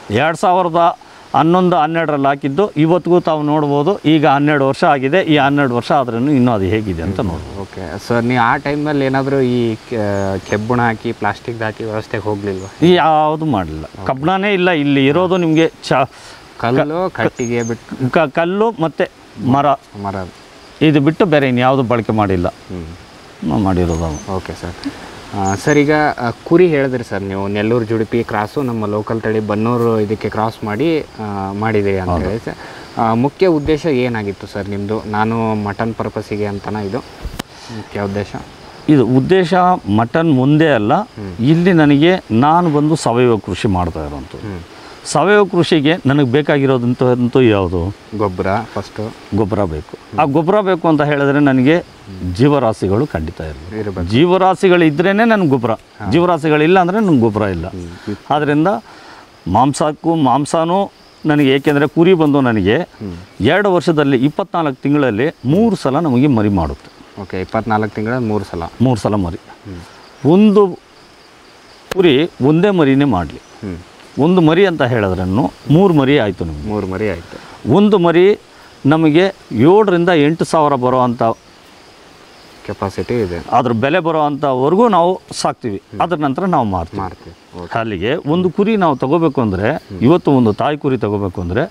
2011-12 ಹಾಕಿದ್ದು. ಇವತ್ತಿಗೂ ತಾವು ನೋಡ್ಬೋದು, ಈಗ 12 ವರ್ಷ ಆಗಿದೆ. ಈ 12 ವರ್ಷ ಆದ್ರೂ ಇನ್ನೂ ಅದು ಹೇಗಿದೆ ಅಂತ ನೋಡ್ಬೋದು. ಓಕೆ ಸರ್, ನೀವು ಆ ಟೈಮ್ನಲ್ಲಿ ಏನಾದರೂ ಈ ಕೆಬ್ಬಣ ಹಾಕಿ ಪ್ಲಾಸ್ಟಿಕ್ದು ಹಾಕಿ ವ್ಯವಸ್ಥೆಗೆ ಹೋಗಲಿಲ್ವ? ಯಾವುದು ಮಾಡಲಿಲ್ಲ. ಕಬ್ಬಣನೇ ಇಲ್ಲ ಇಲ್ಲಿ ಇರೋದು. ನಿಮಗೆ ಕಲ್ಲು, ಕಟ್ಟಿಗೆ ಬಿಟ್ಟು ಕಲ್ಲು ಮತ್ತು ಮರ ಮರ ಇದು ಬಿಟ್ಟು ಬೇರೆ ಇನ್ಯಾವುದು ಬಳಕೆ ಮಾಡಿಲ್ಲ ಮಾಡಿರೋದು. Okay sir. ಸರ್ ಈಗ ಕುರಿ ಹೇಳಿದ್ರಿ ಸರ್ ನೀವು ನೆಲ್ಲೂರು ಜುಡಿಪಿ ಕ್ರಾಸು ನಮ್ಮ ಲೋಕಲ್ ತಳಿ ಬನ್ನೂರು ಇದಕ್ಕೆ ಕ್ರಾಸ್ ಮಾಡಿದೆ ಅಂತ ಹೇಳಿ ಸರ್. ಮುಖ್ಯ ಉದ್ದೇಶ ಏನಾಗಿತ್ತು ಸರ್ ನಿಮ್ಮದು? ನಾನು ಮಟನ್ ಪರ್ಪಸ್ಸಿಗೆ ಅಂತನಾ ಇದು ಮುಖ್ಯ ಉದ್ದೇಶ? ಇದು ಉದ್ದೇಶ ಮಟನ್ ಮುಂದೆ ಅಲ್ಲ, ಇಲ್ಲಿ ನನಗೆ ನಾನು ಬಂದು ಸಾವಯವ ಕೃಷಿ ಮಾಡ್ತಾ ಇರೋಂಥದ್ದು. ಸಾವಯವ ಕೃಷಿಗೆ ನನಗೆ ಬೇಕಾಗಿರೋದಂತೂ ಯಾವುದು? ಗೊಬ್ಬರ. ಫಸ್ಟು ಗೊಬ್ಬರ ಬೇಕು. ಆ ಗೊಬ್ಬರ ಬೇಕು ಅಂತ ಹೇಳಿದ್ರೆ ನನಗೆ ಜೀವರಾಶಿಗಳು ಖಂಡಿತ ಇರಬೇಕು. ಜೀವರಾಶಿಗಳಿದ್ರೇ ನನಗೆ ಗೊಬ್ಬರ, ಜೀವರಾಶಿಗಳಿಲ್ಲ ಅಂದರೆ ನನಗೆ ಗೊಬ್ಬರ ಇಲ್ಲ. ಆದ್ದರಿಂದ ಮಾಂಸನೂ ನನಗೆ, ಏಕೆಂದರೆ ಕುರಿ ಬಂದು ನನಗೆ 2 ವರ್ಷದಲ್ಲಿ 24 ತಿಂಗಳಲ್ಲಿ 3 ಸಲ ನಮಗೆ ಮರಿ ಮಾಡುತ್ತೆ. ಓಕೆ, 24 ತಿಂಗಳ 3 ಸಲ ಮರಿ. ಒಂದು ಕುರಿ ಒಂದೇ ಮರಿನೇ ಮಾಡಲಿ, ಒಂದು ಮರಿ ಅಂತ ಹೇಳಿದ್ರೂ 3 ಮರಿ ಆಯಿತು. ನಮಗೆ 3 ಮರಿ ಆಯಿತು. ಒಂದು ಮರಿ ನಮಗೆ 7,000 ರಿಂದ 8,000 ಬರೋ ಅಂಥ ಕೆಪಾಸಿಟಿ ಇದೆ. ಅದ್ರ ಬೆಲೆ ಬರೋ ಅಂಥವರೆಗೂ ನಾವು ಸಾಕ್ತೀವಿ. ಅದ್ರ ನಂತರ ನಾವು ಮಾರ್ತೀವಿ. ಅಲ್ಲಿಗೆ ಒಂದು ಕುರಿ ನಾವು ತಗೋಬೇಕು ಅಂದರೆ, ಇವತ್ತು ಒಂದು ತಾಯಿ ಕುರಿ ತಗೋಬೇಕು ಅಂದರೆ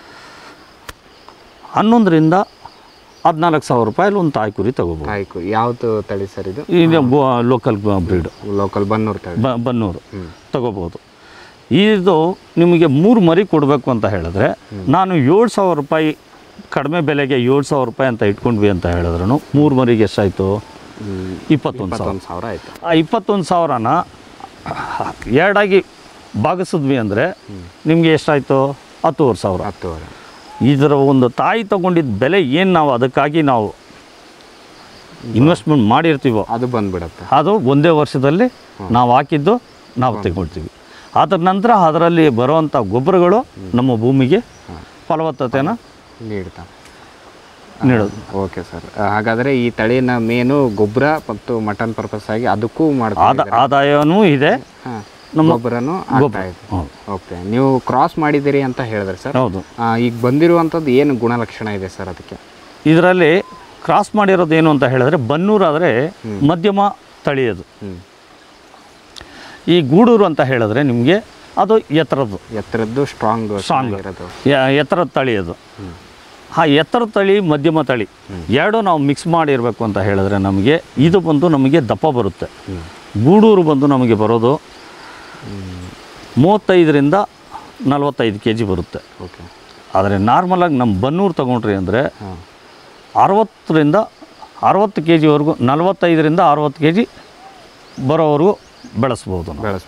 11,000 ರಿಂದ 14,000 ರೂಪಾಯಲ್ಲಿ ಒಂದು ತಾಯಿ ಕುರಿ ತಗೋಬೋದು. ತಾಯಿ ಕುರಿ ಯಾವುದು ತಳಿ ಸರ್ ಇದು? ಲೋಕಲ್ ಬ್ರೀಡ್, ಲೋಕಲ್ ಬನ್ನೂರು ತಳಿ. ಬನ್ನೂರು ತಗೋಬೋದು. ಇದು ನಿಮಗೆ 3 ಮರಿ ಕೊಡಬೇಕು ಅಂತ ಹೇಳಿದ್ರೆ ನಾನು 7,000 ರೂಪಾಯಿ ಕಡಿಮೆ ಬೆಲೆಗೆ 7,000 ರೂಪಾಯಿ ಅಂತ ಇಟ್ಕೊಂಡ್ವಿ ಅಂತ ಹೇಳಿದ್ರು 3 ಮರಿಗೆ ಎಷ್ಟಾಯಿತು? 21,000 ಆಯಿತು. ಆ 21,000ನ ಎರಡಾಗಿ ಭಾಗಿಸಿದ್ವಿ ಅಂದರೆ ನಿಮಗೆ ಎಷ್ಟಾಯಿತು? 10,000. ಇದರ ಒಂದು ತಾಯಿ ತೊಗೊಂಡಿದ್ದ ಬೆಲೆ ಏನು ನಾವು ಅದಕ್ಕಾಗಿ ನಾವು ಇನ್ವೆಸ್ಟ್ಮೆಂಟ್ ಮಾಡಿರ್ತೀವೋ ಅದು ಬಂದುಬಿಡುತ್ತೆ. ಅದು ಒಂದೇ ವರ್ಷದಲ್ಲಿ ನಾವು ಹಾಕಿದ್ದು ನಾವು ತಗೊಳ್ತೀವಿ. ಅದರ ನಂತರ ಅದರಲ್ಲಿ ಬರುವಂಥ ಗೊಬ್ಬರಗಳು ನಮ್ಮ ಭೂಮಿಗೆ ಫಲವತ್ತತೆನ ನೀಡೋದು. ಓಕೆ ಸರ್, ಹಾಗಾದರೆ ಈ ತಳಿನ ಮೇನು ಗೊಬ್ಬರ ಮತ್ತು ಮಟನ್ ಪರ್ಪಸ್ ಆಗಿ ಅದಕ್ಕೂ ಆದಾಯವೂ ಇದೆ, ನಮ್ಮ ಗೊಬ್ಬರನೂ ಆಗ್ತಾ ಇದೆ. ಓಕೆ, ನೀವು ಕ್ರಾಸ್ ಮಾಡಿದ್ದೀರಿ ಅಂತ ಹೇಳಿದ್ರೆ ಸರ್. ಹೌದು. ಈಗ ಬಂದಿರುವಂಥದ್ದು ಏನು ಗುಣಲಕ್ಷಣ ಇದೆ ಸರ್ ಅದಕ್ಕೆ? ಇದರಲ್ಲಿ ಕ್ರಾಸ್ ಮಾಡಿರೋದು ಏನು ಅಂತ ಹೇಳಿದ್ರೆ, ಬನ್ನೂರಾದರೆ ಮಧ್ಯಮ ತಳಿಯೋದು. ಈ ಗೂಡೂರು ಅಂತ ಹೇಳಿದ್ರೆ ನಿಮಗೆ ಅದು ಎತ್ತರದ್ದು ಸ್ಟ್ರಾಂಗ್ ಎತ್ತರದ ತಳಿ. ಅದು ಆ ಎತ್ತರದ ತಳಿ ಮಧ್ಯಮ ತಳಿ ಎರಡು ನಾವು ಮಿಕ್ಸ್ ಮಾಡಿರಬೇಕು ಅಂತ ಹೇಳಿದ್ರೆ ನಮಗೆ ಇದು ಬಂದು ನಮಗೆ ದಪ್ಪ ಬರುತ್ತೆ. ಗೂಡೂರು ಬಂದು ನಮಗೆ ಬರೋದು 35 ರಿಂದ 45 kg ಬರುತ್ತೆ. ಆದರೆ ನಾರ್ಮಲಾಗಿ ನಮ್ಮ ಬನ್ನೂರು ತೊಗೊಂಡ್ರಿ ಅಂದರೆ 60 ರಿಂದ 60 kgವರೆಗೂ, 45 ರಿಂದ 60 kg ಬರೋವರೆಗೂ ಬೆಳೆಸ್ಬೋದು.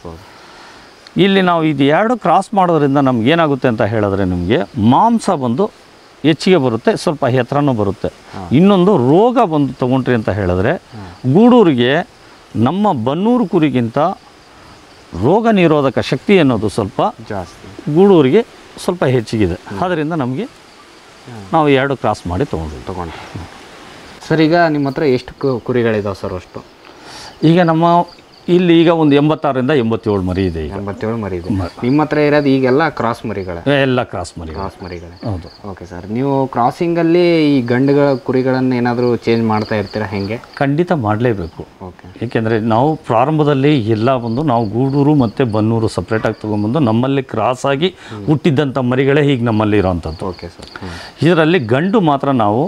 ಇಲ್ಲಿ ನಾವು ಇದು 2 ಕ್ರಾಸ್ ಮಾಡೋದ್ರಿಂದ ನಮ್ಗೆ ಏನಾಗುತ್ತೆ ಅಂತ ಹೇಳಿದ್ರೆ ನಿಮಗೆ ಮಾಂಸ ಬಂದು ಹೆಚ್ಚಿಗೆ ಬರುತ್ತೆ, ಸ್ವಲ್ಪ ಎತ್ತರನೂ ಬರುತ್ತೆ. ಇನ್ನೊಂದು ರೋಗ ಬಂದು ತೊಗೊಂಡ್ರಿ ಅಂತ ಹೇಳಿದ್ರೆ ಗೂಡೂರಿಗೆ ನಮ್ಮ ಬನ್ನೂರು ಕುರಿಗಿಂತ ರೋಗ ನಿರೋಧಕ ಶಕ್ತಿ ಅನ್ನೋದು ಸ್ವಲ್ಪ ಜಾಸ್ತಿ, ಗೂಡೂರಿಗೆ ಸ್ವಲ್ಪ ಹೆಚ್ಚಿಗಿದೆ. ಅದರಿಂದ ನಮಗೆ ನಾವು 2 ಕ್ರಾಸ್ ಮಾಡಿ ತೊಗೊಂಡ್ರಿ. ಸರ್, ಈಗ ನಿಮ್ಮ ಹತ್ರ ಎಷ್ಟು ಕುರಿಗಳಿದಾವೆ ಸರ್ ಅಷ್ಟು? ಈಗ ನಮ್ಮ ಇಲ್ಲಿ ಈಗ ಒಂದು 86 ರಿಂದ 87 ಮರಿ ಇದೆ. 87 ಮರಿ ಇದೆ ನಿಮ್ಮ ಹತ್ರ ಇರೋದು? ಈಗೆಲ್ಲ ಕ್ರಾಸ್ ಮರಿಗಳೇ? ಎಲ್ಲ ಕ್ರಾಸ್ ಮರಿಗಳೇ. ಹೌದು. ಓಕೆ ಸರ್, ನೀವು ಕ್ರಾಸಿಂಗಲ್ಲಿ ಈ ಗಂಡುಗಳ ಕುರಿಗಳನ್ನು ಏನಾದರೂ ಚೇಂಜ್ ಮಾಡ್ತಾ ಇರ್ತೀರಾ? ಹೆಂಗೆ? ಖಂಡಿತ ಮಾಡಲೇಬೇಕು. ಓಕೆ, ಏಕೆಂದರೆ ನಾವು ಪ್ರಾರಂಭದಲ್ಲಿ ಎಲ್ಲ ಬಂದು ನಾವು ಗೂಡೂರು ಮತ್ತು ಬನ್ನೂರು ಸಪ್ರೇಟಾಗಿ ತೊಗೊಂಬಂದು ನಮ್ಮಲ್ಲಿ ಕ್ರಾಸ್ ಆಗಿ ಹುಟ್ಟಿದ್ದಂಥ ಮರಿಗಳೇ ಈಗ ನಮ್ಮಲ್ಲಿ ಇರೋವಂಥದ್ದು. Okay sir. ಇದರಲ್ಲಿ ಗಂಡು ಮಾತ್ರ ನಾವು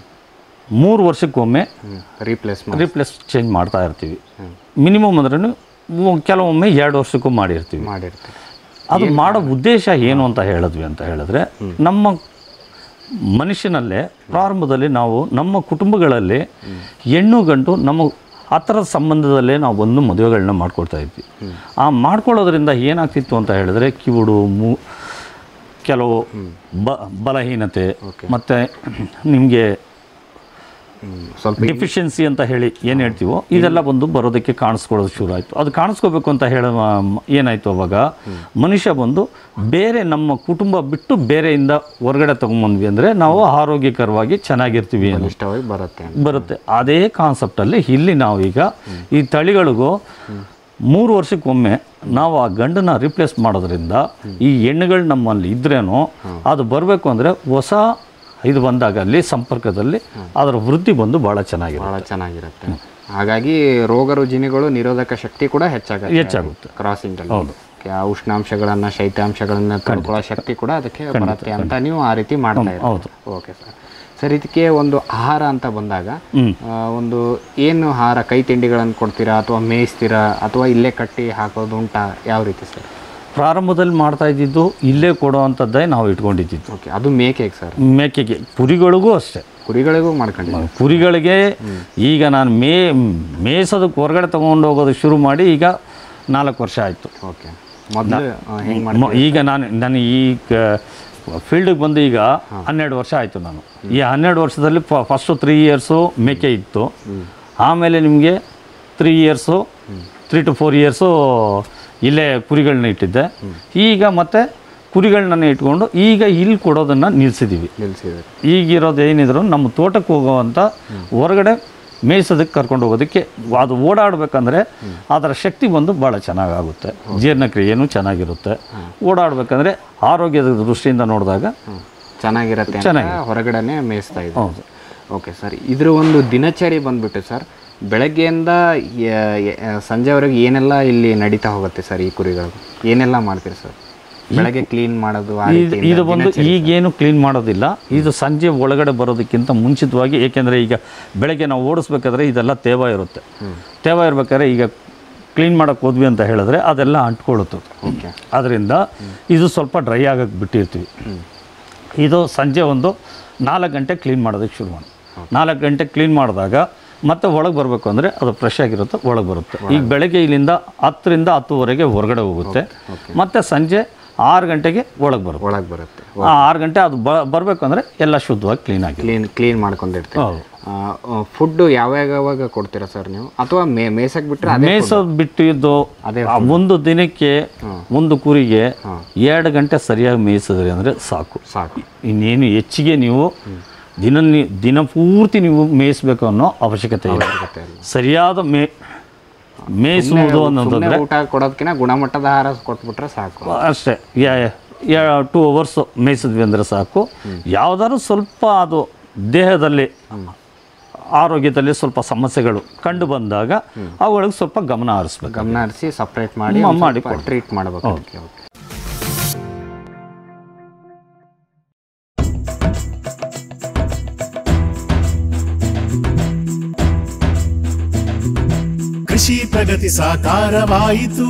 3 ವರ್ಷಕ್ಕೊಮ್ಮೆ ರೀಪ್ಲೇಸ್ ಚೇಂಜ್ ಮಾಡ್ತಾ ಇರ್ತೀವಿ. ಮಿನಿಮಮ್ ಅಂದ್ರೂ ಕೆಲವೊಮ್ಮೆ 2 ವರ್ಷಕ್ಕೂ ಮಾಡಿರ್ತೀವಿ. ಅದು ಮಾಡೋ ಉದ್ದೇಶ ಏನು ಅಂತ ಹೇಳಿದ್ವಿ ಅಂತ ಹೇಳಿದ್ರೆ, ನಮ್ಮ ಮನುಷ್ಯನಲ್ಲೇ ಪ್ರಾರಂಭದಲ್ಲಿ ನಾವು ನಮ್ಮ ಕುಟುಂಬಗಳಲ್ಲಿ ಹೆಣ್ಣು ಗಂಡು ನಮ್ಮ ಹತ್ತಿರದ ಸಂಬಂಧದಲ್ಲೇ ನಾವು ಒಂದು ಮದುವೆಗಳನ್ನ ಮಾಡ್ಕೊಳ್ತಾ ಇದ್ವಿ. ಆ ಮಾಡ್ಕೊಳ್ಳೋದ್ರಿಂದ ಏನಾಗ್ತಿತ್ತು ಅಂತ ಹೇಳಿದ್ರೆ ಕಿವುಡು, ಕೆಲವು ಬಲಹೀನತೆ ಮತ್ತು ನಿಮಗೆ ಸ್ವಲ್ಪ ಡಿಫಿಷಿಯನ್ಸಿ ಅಂತ ಹೇಳಿ ಏನು ಹೇಳ್ತೀವೋ ಇದೆಲ್ಲ ಬಂದು ಬರೋದಕ್ಕೆ ಕಾಣಿಸ್ಕೊಳ್ಳೋದು ಶುರು ಆಯಿತು. ಅದು ಕಾಣಿಸ್ಕೋಬೇಕು ಅಂತ ಹೇಳ ಏನಾಯಿತು, ಅವಾಗ ಮನುಷ್ಯ ಬಂದು ಬೇರೆ ನಮ್ಮ ಕುಟುಂಬ ಬಿಟ್ಟು ಬೇರೆಯಿಂದ ಹೊರಗಡೆ ತೊಗೊಂಬಂದ್ವಿ ಅಂದರೆ ನಾವು ಆರೋಗ್ಯಕರವಾಗಿ ಚೆನ್ನಾಗಿರ್ತೀವಿ ಬರುತ್ತೆ. ಅದೇ ಕಾನ್ಸೆಪ್ಟಲ್ಲಿ ಇಲ್ಲಿ ನಾವು ಈಗ ಈ ತಳಿಗಳಿಗೂ 3 ವರ್ಷಕ್ಕೊಮ್ಮೆ ನಾವು ಆ ಗಂಡನ್ನ ರಿಪ್ಲೇಸ್ ಮಾಡೋದ್ರಿಂದ ಈ ಹೆಣ್ಣುಗಳು ನಮ್ಮಲ್ಲಿ ಇದ್ರೇನೋ ಅದು ಬರಬೇಕು ಅಂದರೆ ಹೊಸ ಇದು ಬಂದಾಗ ಅಲ್ಲಿ ಸಂಪರ್ಕದಲ್ಲಿ ಅದರ ವೃದ್ಧಿ ಬಂದು ಭಾಳ ಚೆನ್ನಾಗಿರುತ್ತೆ. ಹಾಗಾಗಿ ರೋಗ ರುಜಿನಗಳು ನಿರೋಧಕ ಶಕ್ತಿ ಕೂಡ ಹೆಚ್ಚಾಗುತ್ತೆ ಕ್ರಾಸಿಂಗ್ ಅಲ್ಲಿ. ಹೌದು. ಉಷ್ಣಾಂಶಗಳನ್ನು, ಶೈತ್ಯಾಂಶಗಳನ್ನು ತಡ್ಕೊಳ್ಳೋ ಶಕ್ತಿ ಕೂಡ ಅದಕ್ಕೆ ಬರುತ್ತೆ ಅಂತ ನೀವು ಆ ರೀತಿ ಮಾಡ್ತಾ ಇದ್ದೀರಿ. ಹೌದು. Okay sir. ಸರ್, ಇದಕ್ಕೆ ಒಂದು ಆಹಾರ ಅಂತ ಬಂದಾಗ ಒಂದು ಏನು ಆಹಾರ, ಕೈ ತಿಂಡಿಗಳನ್ನು ಕೊಡ್ತೀರಾ ಅಥವಾ ಮೇಯಿಸ್ತೀರಾ ಅಥವಾ ಇಲ್ಲೇ ಕಟ್ಟಿ ಹಾಕೋದು ಉಂಟಾ, ಯಾವ ರೀತಿ ಸರ್? ಪ್ರಾರಂಭದಲ್ಲಿ ಮಾಡ್ತಾ ಇದ್ದಿದ್ದು ಇಲ್ಲೇ ಕೊಡುವಂಥದ್ದೇ ನಾವು ಇಟ್ಕೊಂಡಿದ್ದು. ಓಕೆ, ಅದು ಮೇಕೆಗೆ ಸರ್? ಮೇಕೆಗೆ, ಕುರಿಗಳಿಗೂ ಅಷ್ಟೇ. ಕುರಿಗಳಿಗೂ ಮಾಡ್ಕೊಂಡಿದ್ದೀನಿ. ಕುರಿಗಳಿಗೆ ಈಗ ನಾನು ಮೇಯಿಸೋದಕ್ಕೆ ಹೊರಗಡೆ ತೊಗೊಂಡು ಹೋಗೋದು ಶುರು ಮಾಡಿ ಈಗ 4 ವರ್ಷ ಆಯಿತು. ಓಕೆ, ಮೊದಲು ಹೆಂಗೆ ಈಗ ನಾನು ಈಗ ಫೀಲ್ಡಿಗೆ ಬಂದು ಈಗ 12 ವರ್ಷ ಆಯಿತು. ನಾನು ಈ 12 ವರ್ಷದಲ್ಲಿ ಫಸ್ಟು 3 ಇಯರ್ಸು ಮೇಕೆ ಇತ್ತು, ಆಮೇಲೆ ನಿಮಗೆ 3 ಇಯರ್ಸು 3 to 4 ಇಯರ್ಸು ಇಲ್ಲೇ ಕುರಿಗಳನ್ನ ಇಟ್ಟಿದ್ದೆ. ಈಗ ಮತ್ತೆ ಕುರಿಗಳನ್ನ ಇಟ್ಕೊಂಡು ಈಗ ಇಲ್ಲಿ ಕೊಡೋದನ್ನು ನಿಲ್ಲಿಸಿದ್ದೀವಿ. ಈಗಿರೋದು ಏನಿದ್ರು ನಮ್ಮ ತೋಟಕ್ಕೆ ಹೋಗೋವಂಥ ಹೊರಗಡೆ ಮೇಯಿಸೋದಕ್ಕೆ ಕರ್ಕೊಂಡು ಹೋಗೋದಕ್ಕೆ, ಅದು ಓಡಾಡಬೇಕಂದ್ರೆ ಅದರ ಶಕ್ತಿ ಬಂದು ಭಾಳ ಚೆನ್ನಾಗಾಗುತ್ತೆ, ಜೀರ್ಣಕ್ರಿಯೆಯೂ ಚೆನ್ನಾಗಿರುತ್ತೆ. ಓಡಾಡಬೇಕಂದ್ರೆ ಆರೋಗ್ಯದ ದೃಷ್ಟಿಯಿಂದ ನೋಡಿದಾಗ ಚೆನ್ನಾಗಿರುತ್ತೆ, ಹೊರಗಡೆನೇ ಮೇಯಿಸ್ತಾ ಇದೆ. ಹೌದು. ಓಕೆ ಸರ್, ಇದ್ರ ಒಂದು ದಿನಚರಿ ಬಂದ್ಬಿಟ್ಟು ಸರ್, ಬೆಳಗ್ಗೆಯಿಂದ ಸಂಜೆವರೆಗೆ ಏನೆಲ್ಲ ಇಲ್ಲಿ ನಡೀತಾ ಹೋಗುತ್ತೆ ಸರ್? ಈ ಕುರಿಗಳು ಏನೆಲ್ಲ ಮಾಡ್ತೀರಿ ಸರ್? ಬೆಳಗ್ಗೆ ಕ್ಲೀನ್ ಮಾಡೋದು ಇದು ಬಂದು ಈಗೇನು ಕ್ಲೀನ್ ಮಾಡೋದಿಲ್ಲ. ಇದು ಸಂಜೆ ಒಳಗಡೆ ಬರೋದಕ್ಕಿಂತ ಮುಂಚಿತವಾಗಿ, ಏಕೆಂದರೆ ಈಗ ಬೆಳಗ್ಗೆ ನಾವು ಓಡಿಸ್ಬೇಕಾದ್ರೆ ಇದೆಲ್ಲ ತೇವ ಇರುತ್ತೆ. ತೇವ ಇರಬೇಕಾದ್ರೆ ಈಗ ಕ್ಲೀನ್ ಮಾಡೋಕ್ಕೆ ಹೋದ್ವಿ ಅಂತ ಹೇಳಿದ್ರೆ ಅದೆಲ್ಲ ಅಂಟ್ಕೊಳ್ಳುತ್ತೆ. ಅದರಿಂದ ಇದು ಸ್ವಲ್ಪ ಡ್ರೈ ಆಗಕ್ಕೆ ಬಿಟ್ಟಿರ್ತೀವಿ. ಇದು ಸಂಜೆ ಒಂದು 4 ಗಂಟೆ ಕ್ಲೀನ್ ಮಾಡೋದಕ್ಕೆ ಶುರು ಮಾಡಿ. 4 ಗಂಟೆ ಕ್ಲೀನ್ ಮಾಡಿದಾಗ ಮತ್ತೆ ಒಳಗೆ ಬರಬೇಕು ಅಂದರೆ ಅದು ಫ್ರೆಶ್ ಆಗಿರುತ್ತೆ, ಒಳಗೆ ಬರುತ್ತೆ. ಈಗ ಬೆಳಗ್ಗೆ ಇಲ್ಲಿಂದ 10 ರಿಂದ 10:30 ಹೊರಗಡೆ ಹೋಗುತ್ತೆ, ಮತ್ತು ಸಂಜೆ 6 ಗಂಟೆಗೆ ಒಳಗೆ ಬರುತ್ತೆ. 6 ಗಂಟೆ ಅದು ಬರಬೇಕು ಅಂದರೆ ಎಲ್ಲ ಶುದ್ಧವಾಗಿ ಕ್ಲೀನ್ ಮಾಡ್ಕೊಂಡಿರ್ತೀವಿ. ಫುಡ್ಡು ಯಾವಾಗ ಕೊಡ್ತೀರಾ ಸರ್ ನೀವು, ಅಥವಾ ಮೇಯ್ಸಕ್ಕೆ ಬಿಟ್ಟರೆ? ಮೇಯ್ಸೋದು ಬಿಟ್ಟಿದ್ದು ಒಂದು ದಿನಕ್ಕೆ ಒಂದು ಕುರಿಗೆ 2 ಗಂಟೆ ಸರಿಯಾಗಿ ಮೇಯಿಸಿದ್ರಿ ಅಂದರೆ ಸಾಕು. ಇನ್ನೇನು ಹೆಚ್ಚಿಗೆ ನೀವು ದಿನಪೂರ್ತಿ ನೀವು ಮೇಯಿಸಬೇಕು ಅನ್ನೋ ಅವಶ್ಯಕತೆ ಇಲ್ಲ. ಸರಿಯಾದ ಮೇಯಿಸುವುದು ಅನ್ನೋದಂದರೆ ಊಟ ಕೊಡೋದಕ್ಕಿಂತ ಗುಣಮಟ್ಟದ ಆಹಾರ ಕೊಟ್ಬಿಟ್ರೆ ಸಾಕು ಅಷ್ಟೇ. 2 ಅವರ್ಸ್ ಮೇಯಿಸಿದ್ವಿ ಅಂದರೆ ಸಾಕು. ಯಾವುದಾದ್ರು ಸ್ವಲ್ಪ ಅದು ದೇಹದಲ್ಲಿ ಆರೋಗ್ಯದಲ್ಲಿ ಸ್ವಲ್ಪ ಸಮಸ್ಯೆಗಳು ಕಂಡು ಬಂದಾಗ ಅವುಗಳಿಗೆ ಸ್ವಲ್ಪ ಗಮನ ಹರಿಸಿ ಸಪ್ರೇಟ್ ಮಾಡಿ ಟ್ರೀಟ್ ಮಾಡಬೇಕು. ಕೃಷಿ ಪ್ರಗತಿ ಸಾಕಾರವಾಯಿತು,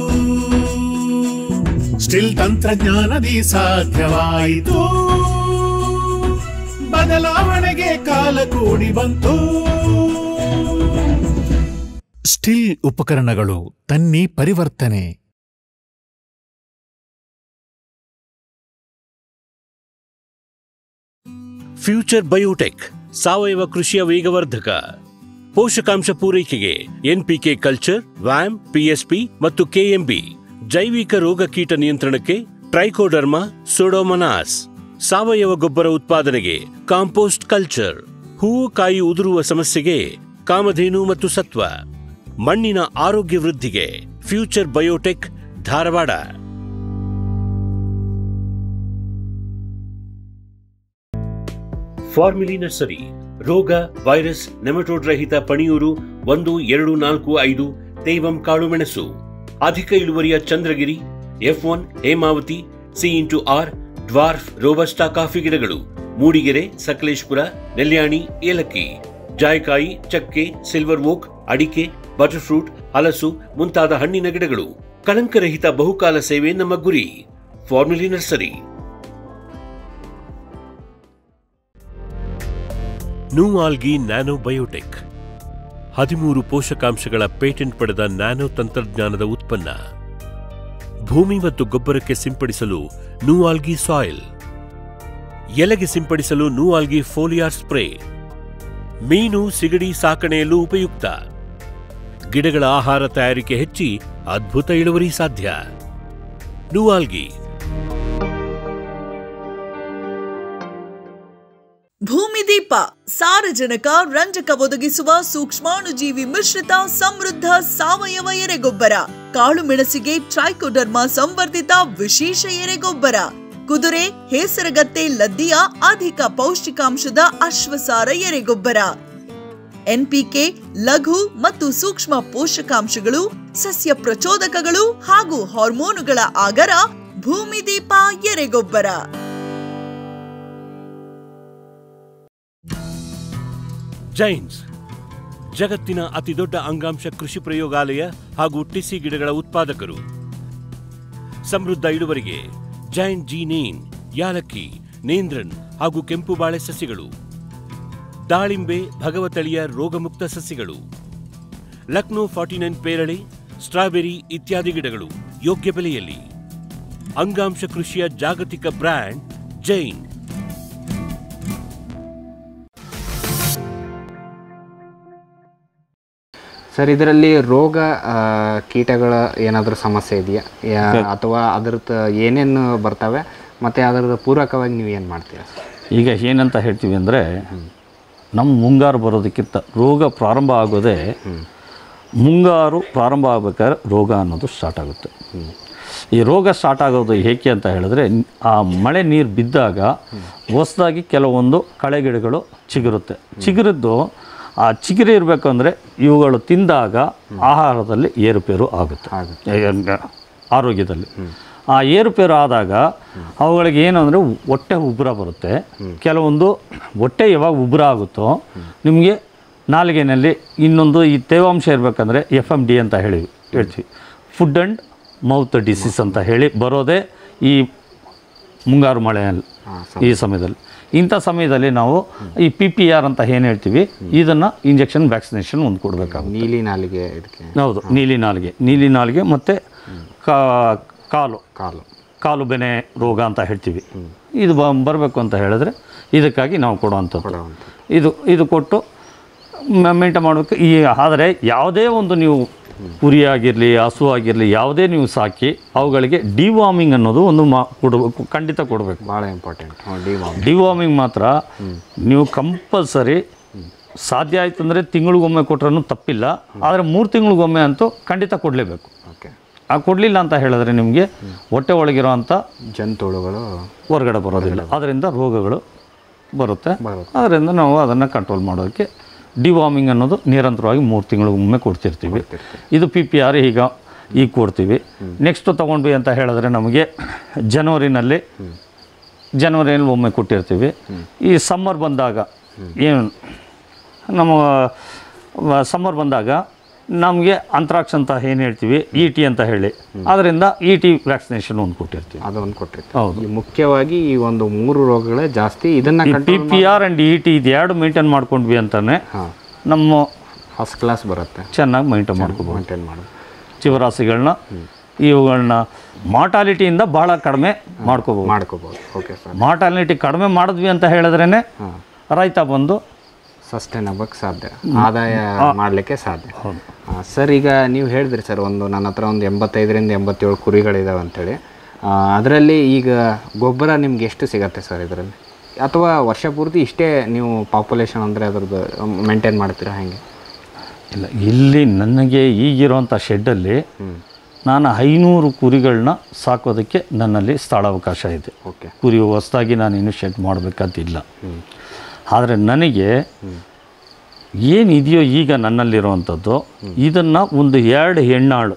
ಸ್ಟಿಲ್ ತಂತ್ರಜ್ಞಾನದಿ ಸಾಧ್ಯವಾಯಿತು, ಬದಲಾವಣೆಗೆ ಕಾಲ ಕೂಡಿ ಬಂತು. ಸ್ಟಿಲ್ ಉಪಕರಣಗಳು ತನ್ನಿ ಪರಿವರ್ತನೆ. ಫ್ಯೂಚರ್ ಬಯೋಟೆಕ್ ಸಾವಯವ ಕೃಷಿಯ ವೇಗವರ್ಧಕ. ಪೋಷಕಾಂಶ ಪೂರೈಕೆಗೆ ಎನ್ಪಿಕೆ ಕಲ್ಚರ್, ವ್ಯಾಮ್, ಪಿಎಸ್ಪಿ ಮತ್ತು ಕೆಎಂಬಿ. ಜೈವಿಕ ರೋಗ ಕೀಟ ನಿಯಂತ್ರಣಕ್ಕೆ ಟ್ರೈಕೋಡರ್ಮಾ, ಸೂಡೋಮೊನಾಸ್. ಸಾವಯವ ಗೊಬ್ಬರ ಉತ್ಪಾದನೆಗೆ ಕಾಂಪೋಸ್ಟ್ ಕಲ್ಚರ್. ಹೂವು ಕಾಯಿ ಉದುರುವ ಸಮಸ್ಯೆಗೆ ಕಾಮಧೇನು ಮತ್ತು ಸತ್ವ. ಮಣ್ಣಿನ ಆರೋಗ್ಯ ವೃದ್ಧಿಗೆ Future Biotech, Dharwad. Farmily nursery. ರೋಗ, ವೈರಸ್, ನೆಮಟೋಡ್ ರಹಿತ ಪಣಿಯೂರು 1245 ತೇವಂ ಕಾಳುಮೆಣಸು. ಅಧಿಕ ಇಳುವರಿಯ Chandragiri, F1, Hemavathi, C/R, dwarf, robusta coffee ಗಿಡಗಳು. ಮೂಡಿಗೆರೆ, ಸಕಲೇಶ್ಪುರ, ನೆಲ್ಯಾಣಿ, ಏಲಕ್ಕಿ, ಜಾಯಿಕಾಯಿ, ಚಕ್ಕೆ, ಸಿಲ್ವರ್ ಓಕ್, ಅಡಿಕೆ, ಬಟರ್ ಫ್ರೂಟ್, ಹಲಸು ಮುಂತಾದ ಹಣ್ಣಿನ ಗಿಡಗಳು. ಕಳಂಕರಹಿತ ಬಹುಕಾಲ ಸೇವೆ ನಮ್ಮ ಗುರಿ. Farmily nursery. Nualgi nano biotech 13 ಪೋಷಕಾಂಶಗಳ ಪೇಟೆಂಟ್ ಪಡೆದ ನ್ಯಾನೋ ತಂತ್ರಜ್ಞಾನದ ಉತ್ಪನ್ನ. ಭೂಮಿ ಮತ್ತು ಗೊಬ್ಬರಕ್ಕೆ ಸಿಂಪಡಿಸಲು ನೂಆಲ್ಗಿ ಸಾಯಿಲ್, ಎಲೆಗೆ ಸಿಂಪಡಿಸಲು ನೂಆಲ್ಗಿ ಫೋಲಿಯಾರ್ ಸ್ಪ್ರೇ. ಮೀನು, ಸಿಗಡಿ ಸಾಕಣೆಯಲ್ಲೂ ಉಪಯುಕ್ತ. ಗಿಡಗಳ ಆಹಾರ ತಯಾರಿಕೆ ಹೆಚ್ಚಿ ಅದ್ಭುತ ಇಳುವರಿ ಸಾಧ್ಯ. ನೂಆಲ್ಗಿ. ಭೂಮಿದೀಪ ಸಾರಜನಕ, ರಂಜಕ ಒದಗಿಸುವ ಸೂಕ್ಷ್ಮಾಣುಜೀವಿ ಮಿಶ್ರಿತ ಸಮೃದ್ಧ ಸಾವಯವ ಎರೆಗೊಬ್ಬರ. ಕಾಳು ಮೆಣಸಿಗೆ ಟ್ರೈಕೋಡರ್ಮಾ ಸಂವರ್ಧಿತ ವಿಶೇಷ ಎರೆಗೊಬ್ಬರ. ಕುದುರೆ, ಹೇಸರಗತ್ತೆ, ಲದ್ದಿಯ ಅಧಿಕ ಪೌಷ್ಟಿಕಾಂಶದ ಅಶ್ವಸಾರ ಎರೆಗೊಬ್ಬರ. ಎನ್ಪಿಕೆ, ಲಘು ಮತ್ತು ಸೂಕ್ಷ್ಮ ಪೋಷಕಾಂಶಗಳು, ಸಸ್ಯ ಪ್ರಚೋದಕಗಳು ಹಾಗೂ ಹಾರ್ಮೋನುಗಳ ಆಗರ. ಭೂಮಿದೀಪ ಎರೆಗೊಬ್ಬರ. ಜೈನ್ಸ್ ಜಗತ್ತಿನ ಅತಿದೊಡ್ಡ ಅಂಗಾಂಶ ಕೃಷಿ ಪ್ರಯೋಗಾಲಯ ಹಾಗೂ ಟಿಸಿ ಗಿಡಗಳ ಉತ್ಪಾದಕರು. ಸಮೃದ್ಧ ಇಳುವರಿಗೆ ಜೈನ್ ಜೀನೇನ್, ಯಾಲಕ್ಕಿ, ನೇಂದ್ರನ್ ಹಾಗೂ ಕೆಂಪು ಬಾಳೆ ಸಸಿಗಳು, ದಾಳಿಂಬೆ, ಭಗವತಳಿಯ ರೋಗಮುಕ್ತ ಸಸಿಗಳು, ಲಕ್ನೋ 49 ಪೇರಳೆ, ಸ್ಟ್ರಾಬೆರಿ ಇತ್ಯಾದಿ ಗಿಡಗಳು ಯೋಗ್ಯ ಬೆಲೆಯಲ್ಲಿ. ಅಂಗಾಂಶ ಕೃಷಿಯ ಜಾಗತಿಕ ಬ್ರ್ಯಾಂಡ್ ಜೈನ್. ಸರ್, ಇದರಲ್ಲಿ ರೋಗ ಕೀಟಗಳ ಏನಾದರೂ ಸಮಸ್ಯೆ ಇದೆಯಾ ಅಥವಾ ಅದ್ರದ್ದು ಏನೇನು ಬರ್ತವೆ ಮತ್ತು ಅದರದ ಪೂರಕವಾಗಿ ನೀವು ಏನು ಮಾಡ್ತೀರಾ? ಈಗ ಏನಂತ ಹೇಳ್ತೀವಿ ಅಂದರೆ, ನಮ್ಮ ಮುಂಗಾರು ಬರೋದಕ್ಕಿಂತ ರೋಗ ಪ್ರಾರಂಭ ಆಗೋದೇ ಮುಂಗಾರು ಪ್ರಾರಂಭ ಆಗಬೇಕಾದ್ರೆ ರೋಗ ಅನ್ನೋದು ಸ್ಟಾರ್ಟ್ ಆಗುತ್ತೆ. ಈ ರೋಗ ಸ್ಟಾರ್ಟ್ ಆಗೋದು ಏಕೆ ಅಂತ ಹೇಳಿದ್ರೆ, ಆ ಮಳೆ ನೀರು ಬಿದ್ದಾಗ ಹೊಸದಾಗಿ ಕೆಲವೊಂದು ಕಳೆಗಿಡಗಳು ಚಿಗುರುತ್ತೆ. ಚಿಗುರಿದ್ದು ಆ ಚಿಗುರಿ ಇರಬೇಕಂದ್ರೆ ಇವುಗಳು ತಿಂದಾಗ ಆಹಾರದಲ್ಲಿ ಏರುಪೇರು ಆಗುತ್ತೆ, ಆರೋಗ್ಯದಲ್ಲಿ. ಆ ಏರುಪೇರು ಆದಾಗ ಅವುಗಳಿಗೆ ಏನು ಅಂದರೆ ಹೊಟ್ಟೆ ಉಬ್ಬರ ಬರುತ್ತೆ. ಕೆಲವೊಂದು ಹೊಟ್ಟೆ ಯಾವಾಗ ಉಬ್ಬರ ಆಗುತ್ತೋ ನಿಮಗೆ ನಾಲಿಗೆಯಲ್ಲಿ ಇನ್ನೊಂದು ಈ ತೇವಾಂಶ ಇರಬೇಕಂದ್ರೆ FMD ಅಂತ ಹೇಳ್ತೀವಿ, ಫುಡ್ ಆ್ಯಂಡ್ ಮೌತ್ ಡಿಸೀಸ್ ಅಂತ ಹೇಳಿ ಬರೋದೇ ಈ ಮುಂಗಾರು ಮಳೆಯಲ್ಲಿ. ಈ ಸಮಯದಲ್ಲಿ ಇಂಥ ಸಮಯದಲ್ಲಿ ನಾವು ಈ PPR ಅಂತ ಏನು ಹೇಳ್ತೀವಿ, ಇದನ್ನು ಇಂಜೆಕ್ಷನ್ ವ್ಯಾಕ್ಸಿನೇಷನ್ ಒಂದು ಕೊಡಬೇಕಾಗುತ್ತೆ. ನೀಲಿ ನಾಲಿಗೆ ಇದಕ್ಕೆ. ಹೌದು, ನೀಲಿ ನಾಲಿಗೆ ಮತ್ತು ಕಾಲು ಬೆನೆ ರೋಗ ಅಂತ ಹೇಳ್ತೀವಿ. ಇದು ಬರಬೇಕು ಅಂತ ಹೇಳಿದ್ರೆ ಇದಕ್ಕಾಗಿ ನಾವು ಕೊಡುವಂಥದ್ದು. ಇದು ಕೊಟ್ಟು ಮೇಂಟೈನ್ ಮಾಡಬೇಕು. ಆದರೆ ಯಾವುದೇ ಒಂದು ನೀವು ಕುರಿ ಆಗಿರಲಿ, ಹಸು ಆಗಿರಲಿ, ಯಾವುದೇ ನೀವು ಸಾಕಿ ಅವುಗಳಿಗೆ ಡಿವಾರ್ಮಿಂಗ್ ಅನ್ನೋದು ಒಂದು ಕೊಡಬೇಕು, ಖಂಡಿತ ಕೊಡಬೇಕು. ಭಾಳ ಇಂಪಾರ್ಟೆಂಟ್. ಡಿವಾರ್ಮಿಂಗ್ ಮಾತ್ರ ನೀವು ಕಂಪಲ್ಸರಿ ಸಾಧ್ಯ ಆಯಿತು ಅಂದರೆ ತಿಂಗಳಿಗೊಮ್ಮೆ ಕೊಟ್ರೂ ತಪ್ಪಿಲ್ಲ, ಆದರೆ 3 ತಿಂಗಳಿಗೊಮ್ಮೆ ಅಂತೂ ಖಂಡಿತ ಕೊಡಲೇಬೇಕು. ಓಕೆ. ಆ ಕೊಡಲಿಲ್ಲ ಅಂತ ಹೇಳಿದ್ರೆ ನಿಮಗೆ ಹೊಟ್ಟೆ ಒಳಗಿರೋವಂಥ ಜಂತುಳುಗಳು ಹೊರಗಡೆ ಬರೋದಿಲ್ಲ, ಅದರಿಂದ ರೋಗಗಳು ಬರುತ್ತೆ. ಅದರಿಂದ ನಾವು ಅದನ್ನು ಕಂಟ್ರೋಲ್ ಮಾಡೋದಕ್ಕೆ ಡಿವಾರ್ಮಿಂಗ್ ಅನ್ನೋದು ನಿರಂತರವಾಗಿ 3 ತಿಂಗಳಿಗೊಮ್ಮೆ ಕೊಡ್ತಿರ್ತೀವಿ. ಇದು PPR ಈಗ ಕೊಡ್ತೀವಿ. ನೆಕ್ಸ್ಟು ತೊಗೊಂಡ್ವಿ ಅಂತ ಹೇಳಿದ್ರೆ ನಮಗೆ ಜನವರಿನಲ್ಲಿ ಒಮ್ಮೆ ಕೊಟ್ಟಿರ್ತೀವಿ. ಈ ಸಮ್ಮರ್ ಬಂದಾಗ ಸಮ್ಮರ್ ಬಂದಾಗ ನಮಗೆ ಅಂತ್ರಾಕ್ಷ ಅಂತ ಏನು ಹೇಳ್ತೀವಿ, ET ಅಂತ ಹೇಳಿ, ಅದರಿಂದ ET ವ್ಯಾಕ್ಸಿನೇಷನ್ ಒಂದು ಕೊಟ್ಟಿರ್ತೀವಿ. ಅದೊಂದು ಕೊಟ್ಟಿರ್ತೀವಿ. ಹೌದು. ಮುಖ್ಯವಾಗಿ ಈ ಒಂದು 3 ರೋಗಗಳೇ ಜಾಸ್ತಿ. ಇದನ್ನು PPR ಆ್ಯಂಡ್ ET ಇದು ಮೇಂಟೈನ್ ಮಾಡ್ಕೊಂಡ್ವಿ ಅಂತಾನೆ ನಮ್ಮ ಫಸ್ಟ್ ಕ್ಲಾಸ್ ಬರುತ್ತೆ, ಚೆನ್ನಾಗಿ ಮೇಂಟೈನ್ ಮಾಡ್ಕೋಬೋದು. ಮೇಂಟೈನ್ ಮಾಡೋದು ಜೀವರಾಶಿಗಳನ್ನ ಇವುಗಳನ್ನ ಮಾರ್ಟಾಲಿಟಿಯಿಂದ ಭಾಳ ಕಡಿಮೆ ಮಾಡ್ಕೋಬೋದು. Okay sir. ಮಾರ್ಟಾಲಿಟಿ ಕಡಿಮೆ ಮಾಡಿದ್ವಿ ಅಂತ ಹೇಳಿದ್ರೇ ರೈತ ಬಂದು ಸಸ್ಟೈನಬಕ್ಕೆ ಸಾಧ್ಯ, ಆದಾಯ ಮಾಡಲಿಕ್ಕೆ ಸಾಧ್ಯ. ಸರ್, ಈಗ ನೀವು ಹೇಳಿದ್ರಿ ಸರ್, ನನ್ನ ಹತ್ರ ಒಂದು 85ರಿಂದ 87 ಕುರಿಗಳಿದಾವೆ ಅಂಥೇಳಿ. ಅದರಲ್ಲಿ ಈಗ ಗೊಬ್ಬರ ನಿಮ್ಗೆ ಎಷ್ಟು ಸಿಗತ್ತೆ ಸರ್ ಇದರಲ್ಲಿ? ಅಥವಾ ವರ್ಷ ಪೂರ್ತಿ ಇಷ್ಟೇ ನೀವು ಪಾಪ್ಯುಲೇಷನ್ ಅಂದರೆ ಅದ್ರದ್ದು ಮೇಂಟೈನ್ ಮಾಡ್ತೀರಾ ಹೇಗೆ? ಇಲ್ಲ, ಇಲ್ಲಿ ನನಗೆ ಈಗಿರೋಂಥ ಶೆಡ್ಡಲ್ಲಿ ನಾನು 500 ಕುರಿಗಳನ್ನ ಸಾಕೋದಕ್ಕೆ ನನ್ನಲ್ಲಿ ಸ್ಥಳಾವಕಾಶ ಇದೆ. ಓಕೆ. ಕುರಿ ಹೊಸದಾಗಿ ನಾನೇನು ಶೆಡ್ ಮಾಡಬೇಕಂತಿಲ್ಲ. ಆದರೆ ನನಗೆ ಏನಿದೆಯೋ ಈಗ ನನ್ನಲ್ಲಿರುವಂಥದ್ದು, ಇದನ್ನು ಒಂದು 2 ಹೆಣ್ಣಾಳು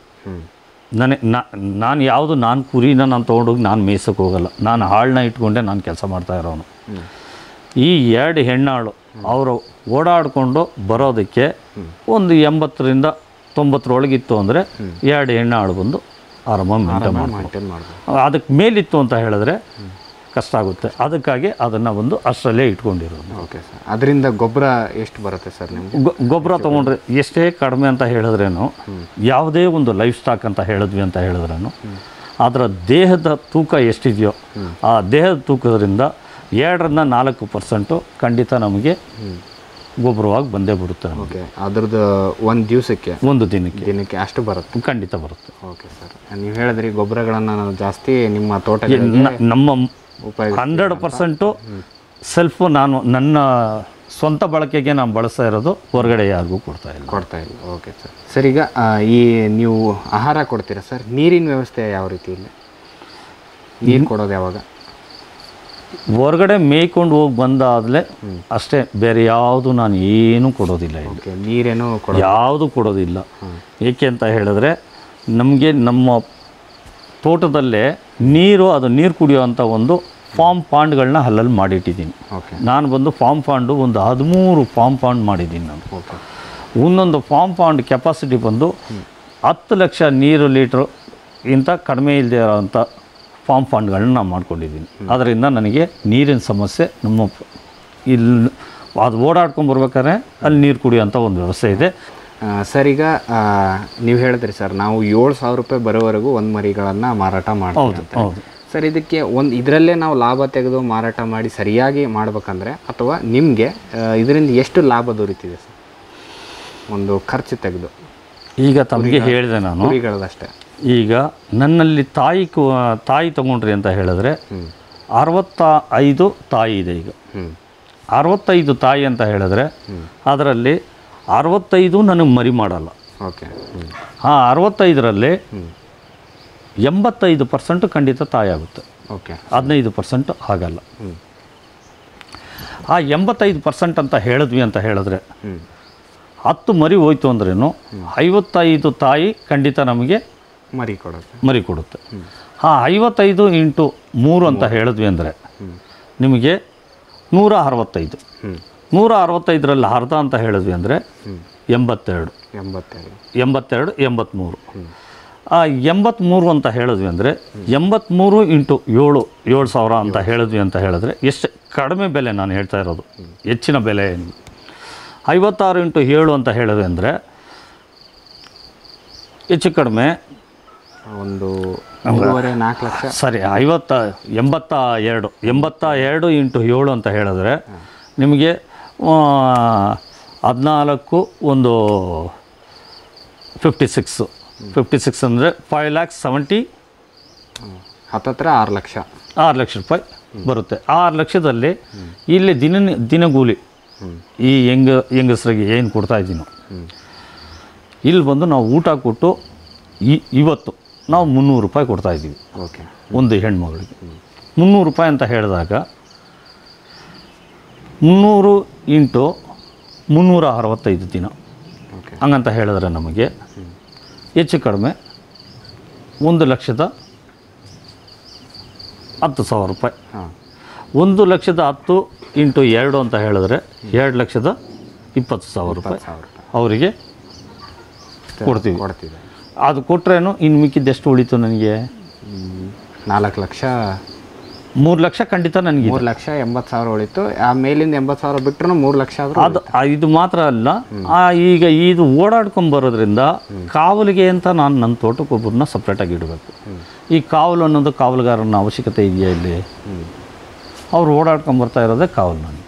ನಾನು ಕುರಿನ ನಾನು ತೊಗೊಂಡೋಗಿ ನಾನು ಮೇಯ್ಸೋಕೆ ಹೋಗಲ್ಲ, ನಾನು ಹಾಳನ್ನ ಇಟ್ಕೊಂಡೆ ನಾನು ಕೆಲಸ ಮಾಡ್ತಾ ಇರೋನು. ಈ 2 ಹೆಣ್ಣಾಳು ಅವರು ಓಡಾಡಿಕೊಂಡು ಬರೋದಕ್ಕೆ ಒಂದು 80ರಿಂದ 90ರೊಳಗಿತ್ತು ಅಂದರೆ 2 ಹೆಣ್ಣಾಳು ಬಂದು ಆರಾಮಾಗಿ ಮೇಂಟೈನ್ ಮಾಡ್ಬೋದು. ಅದಕ್ಕೆ ಮೇಲಿತ್ತು ಅಂತ ಹೇಳಿದ್ರೆ ಕಷ್ಟ ಆಗುತ್ತೆ. ಅದಕ್ಕಾಗಿ ಅದನ್ನು ಒಂದು ಅಷ್ಟರಲ್ಲೇ ಇಟ್ಕೊಂಡಿರೋದು. Okay sir. ಅದರಿಂದ ಗೊಬ್ಬರ ಎಷ್ಟು ಬರುತ್ತೆ ಸರ್ ನಿಮಗೆ? ಗೊಬ್ಬರ ತೊಗೊಂಡ್ರೆ ಎಷ್ಟೇ ಕಡಿಮೆ ಅಂತ ಹೇಳಿದ್ರೇನು, ಯಾವುದೇ ಒಂದು ಲೈಫ್ ಸ್ಟಾಕ್ ಅಂತ ಹೇಳಿದ್ವಿ ಅಂತ ಹೇಳಿದ್ರೇನು, ಅದರ ದೇಹದ ತೂಕ ಎಷ್ಟಿದೆಯೋ ಆ ದೇಹದ ತೂಕದಿಂದ 2ರಿಂದ 4% ಖಂಡಿತ ನಮಗೆ ಗೊಬ್ಬರವಾಗಿ ಬಂದೇ ಬಿಡುತ್ತೆ. ಓಕೆ. ಅದ್ರದ್ದು ಒಂದು ದಿನಕ್ಕೆ ಅಷ್ಟು ಬರುತ್ತೆ? ಖಂಡಿತ ಬರುತ್ತೆ. Okay sir. ನೀವು ಹೇಳಿದ್ರಿ ಗೊಬ್ಬರಗಳನ್ನು ನಾವು ಜಾಸ್ತಿ ನಿಮ್ಮ ತೋಟ ನಮ್ಮ 100% ಸೆಲ್ಫ್ ನಾನು ನನ್ನ ಸ್ವಂತ ಬಳಕೆಗೆ ನಾನು ಬಳಸ್ತಾ ಇರೋದು, ಹೊರಗಡೆ ಯಾರಿಗೂ ಕೊಡ್ತಾ ಇಲ್ಲ. Okay sir. ಸರ್, ಈಗ ಈ ನೀವು ಆಹಾರ ಕೊಡ್ತೀರಾ ಸರ್, ನೀರಿನ ವ್ಯವಸ್ಥೆ ಯಾವ ರೀತಿ ಇಲ್ಲ? ನೀರು ಕೊಡೋದು ಯಾವಾಗ? ಹೊರಗಡೆ ಮೇಯ್ಕೊಂಡು ಹೋಗಿ ಬಂದಾದಲೇ ಅಷ್ಟೇ, ಬೇರೆ ಯಾವುದು ನಾನು ಏನೂ ಕೊಡೋದಿಲ್ಲ. ನೀರೇನು ಯಾವುದು ಕೊಡೋದಿಲ್ಲ. ಏಕೆ ಅಂತ ಹೇಳಿದ್ರೆ ನಮಗೆ ನಮ್ಮ ತೋಟದಲ್ಲೇ ನೀರು ಕುಡಿಯೋವಂಥ ಒಂದು ಫಾರ್ಮ್ ಪಾಂಡ್ಗಳನ್ನ ಅಲ್ಲಲ್ಲಿ ಮಾಡಿಟ್ಟಿದ್ದೀನಿ. ನಾನು ಬಂದು ಫಾರ್ಮ್ ಪಾಂಡು ಒಂದು 13 ಫಾರ್ಮ್ ಪಾಂಡ್ ಮಾಡಿದ್ದೀನಿ ನಾನು. ಒಂದೊಂದು ಫಾರ್ಮ್ ಪಾಂಡ್ ಕೆಪಾಸಿಟಿ ಬಂದು 10 ಲಕ್ಷ ನೀರು ಲೀಟ್ರು ಇಂಥ ಕಡಿಮೆ ಇಲ್ಲದೆ ಇರೋವಂಥ ಫಾರ್ಮ್ ಪಾಂಡ್ಗಳನ್ನ ನಾನು ಮಾಡ್ಕೊಂಡಿದ್ದೀನಿ. ಅದರಿಂದ ನನಗೆ ನೀರಿನ ಸಮಸ್ಯೆ ನಮ್ಮ ಇಲ್ಲಿ ಅದು ಓಡಾಡ್ಕೊಂಬರ್ಬೇಕಾದ್ರೆ ಅಲ್ಲಿ ನೀರು ಕುಡಿಯೋಂಥ ಒಂದು ವ್ಯವಸ್ಥೆ ಇದೆ. ಸರ್, ಈಗ ನೀವು ಹೇಳಿದ್ರಿ ಸರ್, ನಾವು 7,000 ರೂಪಾಯಿ ಬರೋವರೆಗೂ ಒಂದು ಮರಿಗಳನ್ನು ಮಾರಾಟ ಮಾಡ್ತೀವಿ ಅಂತ. ಸರ್, ಇದಕ್ಕೆ ಇದರಲ್ಲೇ ನಾವು ಲಾಭ ತೆಗೆದು ಮಾರಾಟ ಮಾಡಿ ಸರಿಯಾಗಿ ಮಾಡ್ಬೇಕಂದ್ರೆ ಅಥವಾ ನಿಮಗೆ ಇದರಿಂದ ಎಷ್ಟು ಲಾಭ ದೊರೀತಿದೆ ಸರ್, ಒಂದು ಖರ್ಚು ತೆಗೆದು? ಈಗ ತಮಗೆ ಹೇಳಿದೆ ನಾನು ಕುರಿಗಳದಷ್ಟೇ. ಈಗ ನನ್ನಲ್ಲಿ ತಾಯಿ ತಗೊಂಡ್ರಿ ಅಂತ ಹೇಳಿದ್ರೆ 65 ತಾಯಿ ಇದೆ. ಈಗ 65 ತಾಯಿ ಅಂತ ಹೇಳಿದ್ರೆ ಅದರಲ್ಲಿ 65 ನನಗೆ ಮರಿ ಮಾಡಲ್ಲ. ಓಕೆ. 65ರಲ್ಲಿ 85% ಖಂಡಿತ ತಾಯಿ ಆಗುತ್ತೆ. ಓಕೆ. 15% ಆಗಲ್ಲ. ಆ 85% ಅಂತ ಹೇಳಿದ್ವಿ ಅಂತ ಹೇಳಿದ್ರೆ 10 ಮರಿ ಹೋಯ್ತು ಅಂದ್ರೇನು 55 ತಾಯಿ ಖಂಡಿತ ನಮಗೆ ಮರಿ ಕೊಡುತ್ತೆ. 55 ಇಂಟು 3 ಅಂತ ಹೇಳಿದ್ವಿ ಅಂದರೆ ನಿಮಗೆ 165. 165ರಲ್ಲಿ ಅರ್ಧ ಅಂತ ಹೇಳಿದ್ವಿ ಅಂದರೆ 82, 83. ಆ 83 ಅಂತ ಹೇಳಿದ್ವಿ ಅಂದರೆ 83 ಇಂಟು 7,000 ಅಂತ ಹೇಳಿದ್ವಿ ಅಂತ ಹೇಳಿದ್ರೆ ಎಷ್ಟು ಕಡಿಮೆ ಬೆಲೆ ನಾನು ಹೇಳ್ತಾ ಇರೋದು, ಹೆಚ್ಚಿನ ಬೆಲೆ. 56 ಇಂಟು 7 ಅಂತ ಹೇಳಿದ್ವಿ ಅಂದರೆ ಹೆಚ್ಚು ಕಡಿಮೆ ಒಂದು 3.5-4 ಲಕ್ಷ. ಸರಿ, 82 ಇಂಟು 7 ಅಂತ ಹೇಳಿದ್ರೆ ನಿಮಗೆ 14 ಒಂದು 56 ಅಂದರೆ 5,70,000 ಹತ್ತತ್ರ 6 ಲಕ್ಷ ರೂಪಾಯಿ ಬರುತ್ತೆ. 6 ಲಕ್ಷದಲ್ಲಿ ಇಲ್ಲಿ ದಿನಗೂಲಿ ಈ ಹೆಂಗಸರಿಗೆ ಏನು ಕೊಡ್ತಾ ಇದ್ದೀನೋ ಇಲ್ಲಿ ಬಂದು ನಾವು ಊಟ ಕೊಟ್ಟು ಇವತ್ತು ನಾವು 300 ರೂಪಾಯಿ ಕೊಡ್ತಾಯಿದ್ದೀವಿ. ಓಕೆ. ಒಂದು ಹೆಣ್ಮಗಳಿಗೆ 300 ರೂಪಾಯಿ ಅಂತ ಹೇಳಿದಾಗ 300 ಇಂಟು 365 ದಿನ ಹಂಗಂತ ಹೇಳಿದ್ರೆ ನಮಗೆ ಹೆಚ್ಚು ಕಡಿಮೆ 1,10,000 ರೂಪಾಯಿ. 1,10,000 ಇಂಟು 2 ಅಂತ ಹೇಳಿದ್ರೆ 2,20,000 ರೂಪಾಯಿ ಅವರಿಗೆ ಕೊಡ್ತೀವಿ. ಅದು ಕೊಟ್ರೇನು ಇನ್ನು ಮಿಕ್ಕಿದ್ದೆಷ್ಟು ಉಳಿತು ನನಗೆ? 4 ಲಕ್ಷ. 3 ಲಕ್ಷ ಖಂಡಿತ ನನಗೆ 3,80,000 ಉಳಿತು. ಆ ಮೇಲಿಂದ 80,000 ಬಿಟ್ಟರು 3 ಲಕ್ಷ ಆದರೂ ಅದು ಇದು ಮಾತ್ರ ಅಲ್ಲ. ಈಗ ಇದು ಓಡಾಡ್ಕೊಂಬರೋದ್ರಿಂದ ಕಾವಲಿಗೆ ಅಂತ ನಾನು ನನ್ನ ತೋಟಕ್ಕೊಬ್ಬರನ್ನ ಸಪ್ರೇಟಾಗಿ ಇಡಬೇಕು. ಈ ಕಾವಲು ಅನ್ನೋದು ಕಾವಲುಗಾರನ ಅವಶ್ಯಕತೆ ಇದೆಯಾ ಇಲ್ಲಿ? ಅವ್ರು ಓಡಾಡ್ಕೊಂಬರ್ತಾ ಇರೋದೇ ಕಾವಲು ನನಗೆ.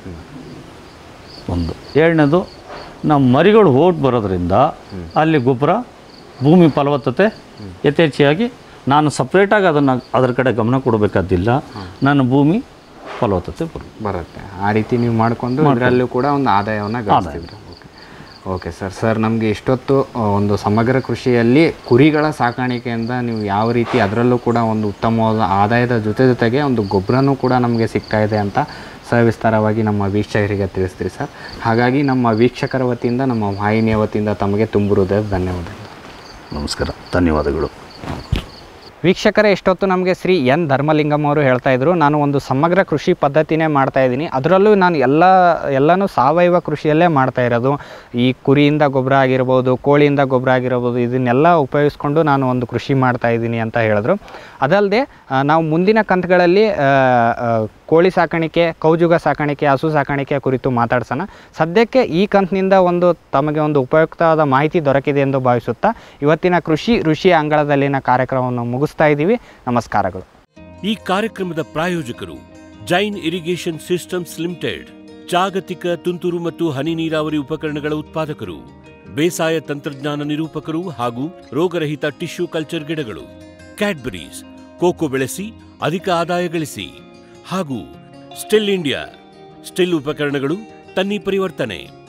ಒಂದು. ಎರಡನೇದು ನಮ್ಮ ಮರಿಗಳು ಓಟ್ ಬರೋದ್ರಿಂದ ಅಲ್ಲಿ ಗೊಬ್ಬರ ಭೂಮಿ ಫಲವತ್ತತೆ ಯಥೇಚ್ಛೆಯಾಗಿ ನಾನು ಸಪ್ರೇಟಾಗಿ ಅದರ ಕಡೆ ಗಮನ ಕೊಡಬೇಕಾದಿಲ್ಲ. ನನ್ನ ಭೂಮಿ ಫಲವತ್ತತೆ ಬರುತ್ತೆ. ಆ ರೀತಿ ನೀವು ಮಾಡಿಕೊಂಡು ಅದರಲ್ಲೂ ಕೂಡ ಒಂದು ಆದಾಯವನ್ನು ಗಳಿಸ್ತಿದ್ರಿ. ಓಕೆ ಸರ್, ನಮಗೆ ಇಷ್ಟೊತ್ತು ಒಂದು ಸಮಗ್ರ ಕೃಷಿಯಲ್ಲಿ ಕುರಿಗಳ ಸಾಕಾಣಿಕೆಯಿಂದ ನೀವು ಯಾವ ರೀತಿ ಅದರಲ್ಲೂ ಕೂಡ ಒಂದು ಉತ್ತಮವಾದ ಆದಾಯದ ಜೊತೆಗೆ ಒಂದು ಗೊಬ್ಬರನೂ ಕೂಡ ನಮಗೆ ಸಿಗ್ತಾ ಇದೆ ಅಂತ ಸವಿಸ್ತಾರವಾಗಿ ನಮ್ಮ ವೀಕ್ಷಕರಿಗೆ ತಿಳಿಸ್ತೀರಿ ಸರ್. ಹಾಗಾಗಿ ನಮ್ಮ ವೀಕ್ಷಕರ ವತಿಯಿಂದ, ನಮ್ಮ ವಾಹಿನಿಯ ವತಿಯಿಂದ ತಮಗೆ ತುಂಬ ಹೃದಯದ ಧನ್ಯವಾದಗಳು. ನಮಸ್ಕಾರ, ಧನ್ಯವಾದಗಳು. ವೀಕ್ಷಕರೇ, ಇಷ್ಟೊತ್ತು ನಮಗೆ ಶ್ರೀ ಎನ್ ಧರ್ಮಲಿಂಗಂ ಅವರು ಹೇಳ್ತಾ ಇದ್ರು, ನಾನು ಒಂದು ಸಮಗ್ರ ಕೃಷಿ ಪದ್ಧತಿನೇ ಮಾಡ್ತಾ ಇದ್ದೀನಿ, ಅದರಲ್ಲೂ ನಾನು ಎಲ್ಲನೂ ಸಾವಯವ ಕೃಷಿಯಲ್ಲೇ ಮಾಡ್ತಾ ಇರೋದು. ಈ ಕುರಿಯಿಂದ ಗೊಬ್ಬರ ಆಗಿರ್ಬೋದು, ಕೋಳಿಯಿಂದ ಗೊಬ್ಬರ ಆಗಿರ್ಬೋದು, ಇದನ್ನೆಲ್ಲ ಉಪಯೋಗಿಸ್ಕೊಂಡು ನಾನು ಒಂದು ಕೃಷಿ ಮಾಡ್ತಾ ಇದ್ದೀನಿ ಅಂತ ಹೇಳಿದ್ರು. ಅದಲ್ಲದೆ ನಾವು ಮುಂದಿನ ಕಂತುಗಳಲ್ಲಿ ಕೋಳಿ ಸಾಕಾಣಿಕೆ, ಕೌಜುಗ ಸಾಕಾಣಿಕೆ, ಹಸು ಸಾಕಾಣಿಕೆ ಕುರಿತು ಮಾತಾಡ್ಸೋಣ. ಸದ್ಯಕ್ಕೆ ಈ ಕಂತಿನಿಂದ ತಮಗೆ ಒಂದು ಉಪಯುಕ್ತವಾದ ಮಾಹಿತಿ ದೊರಕಿದೆ ಎಂದು ಭಾವಿಸುತ್ತಾ ಇವತ್ತಿನ ಕೃಷಿ ಋಷಿ ಅಂಗಳದಲ್ಲಿನ ಕಾರ್ಯಕ್ರಮವನ್ನು ಮುಗಿಸ್ತಾ ಇದ್ದೀವಿ. ನಮಸ್ಕಾರಗಳು. ಈ ಕಾರ್ಯಕ್ರಮದ ಪ್ರಾಯೋಜಕರು ಜೈನ್ ಇರಿಗೇಷನ್ ಸಿಸ್ಟಮ್ಸ್ ಲಿಮಿಟೆಡ್, ಜಾಗತಿಕ ತುಂತುರು ಮತ್ತು ಹನಿ ನೀರಾವರಿ ಉಪಕರಣಗಳ ಉತ್ಪಾದಕರು, ಬೇಸಾಯ ತಂತ್ರಜ್ಞಾನ ನಿರೂಪಕರು ಹಾಗೂ ರೋಗರಹಿತ ಟಿಶ್ಯೂ ಕಲ್ಚರ್ ಗಿಡಗಳು, ಕ್ಯಾಡ್ಬರೀಸ್, ಕೋಕೋ ಬೆಳೆಸಿ ಅಧಿಕ ಆದಾಯ ಗಳಿಸಿ, ಹಾಗೂ ಸ್ಟಿಲ್ ಇಂಡಿಯಾ, ಸ್ಟಿಲ್ ಉಪಕರಣಗಳು, ತನ್ನಿ ಪರಿವರ್ತನೆ.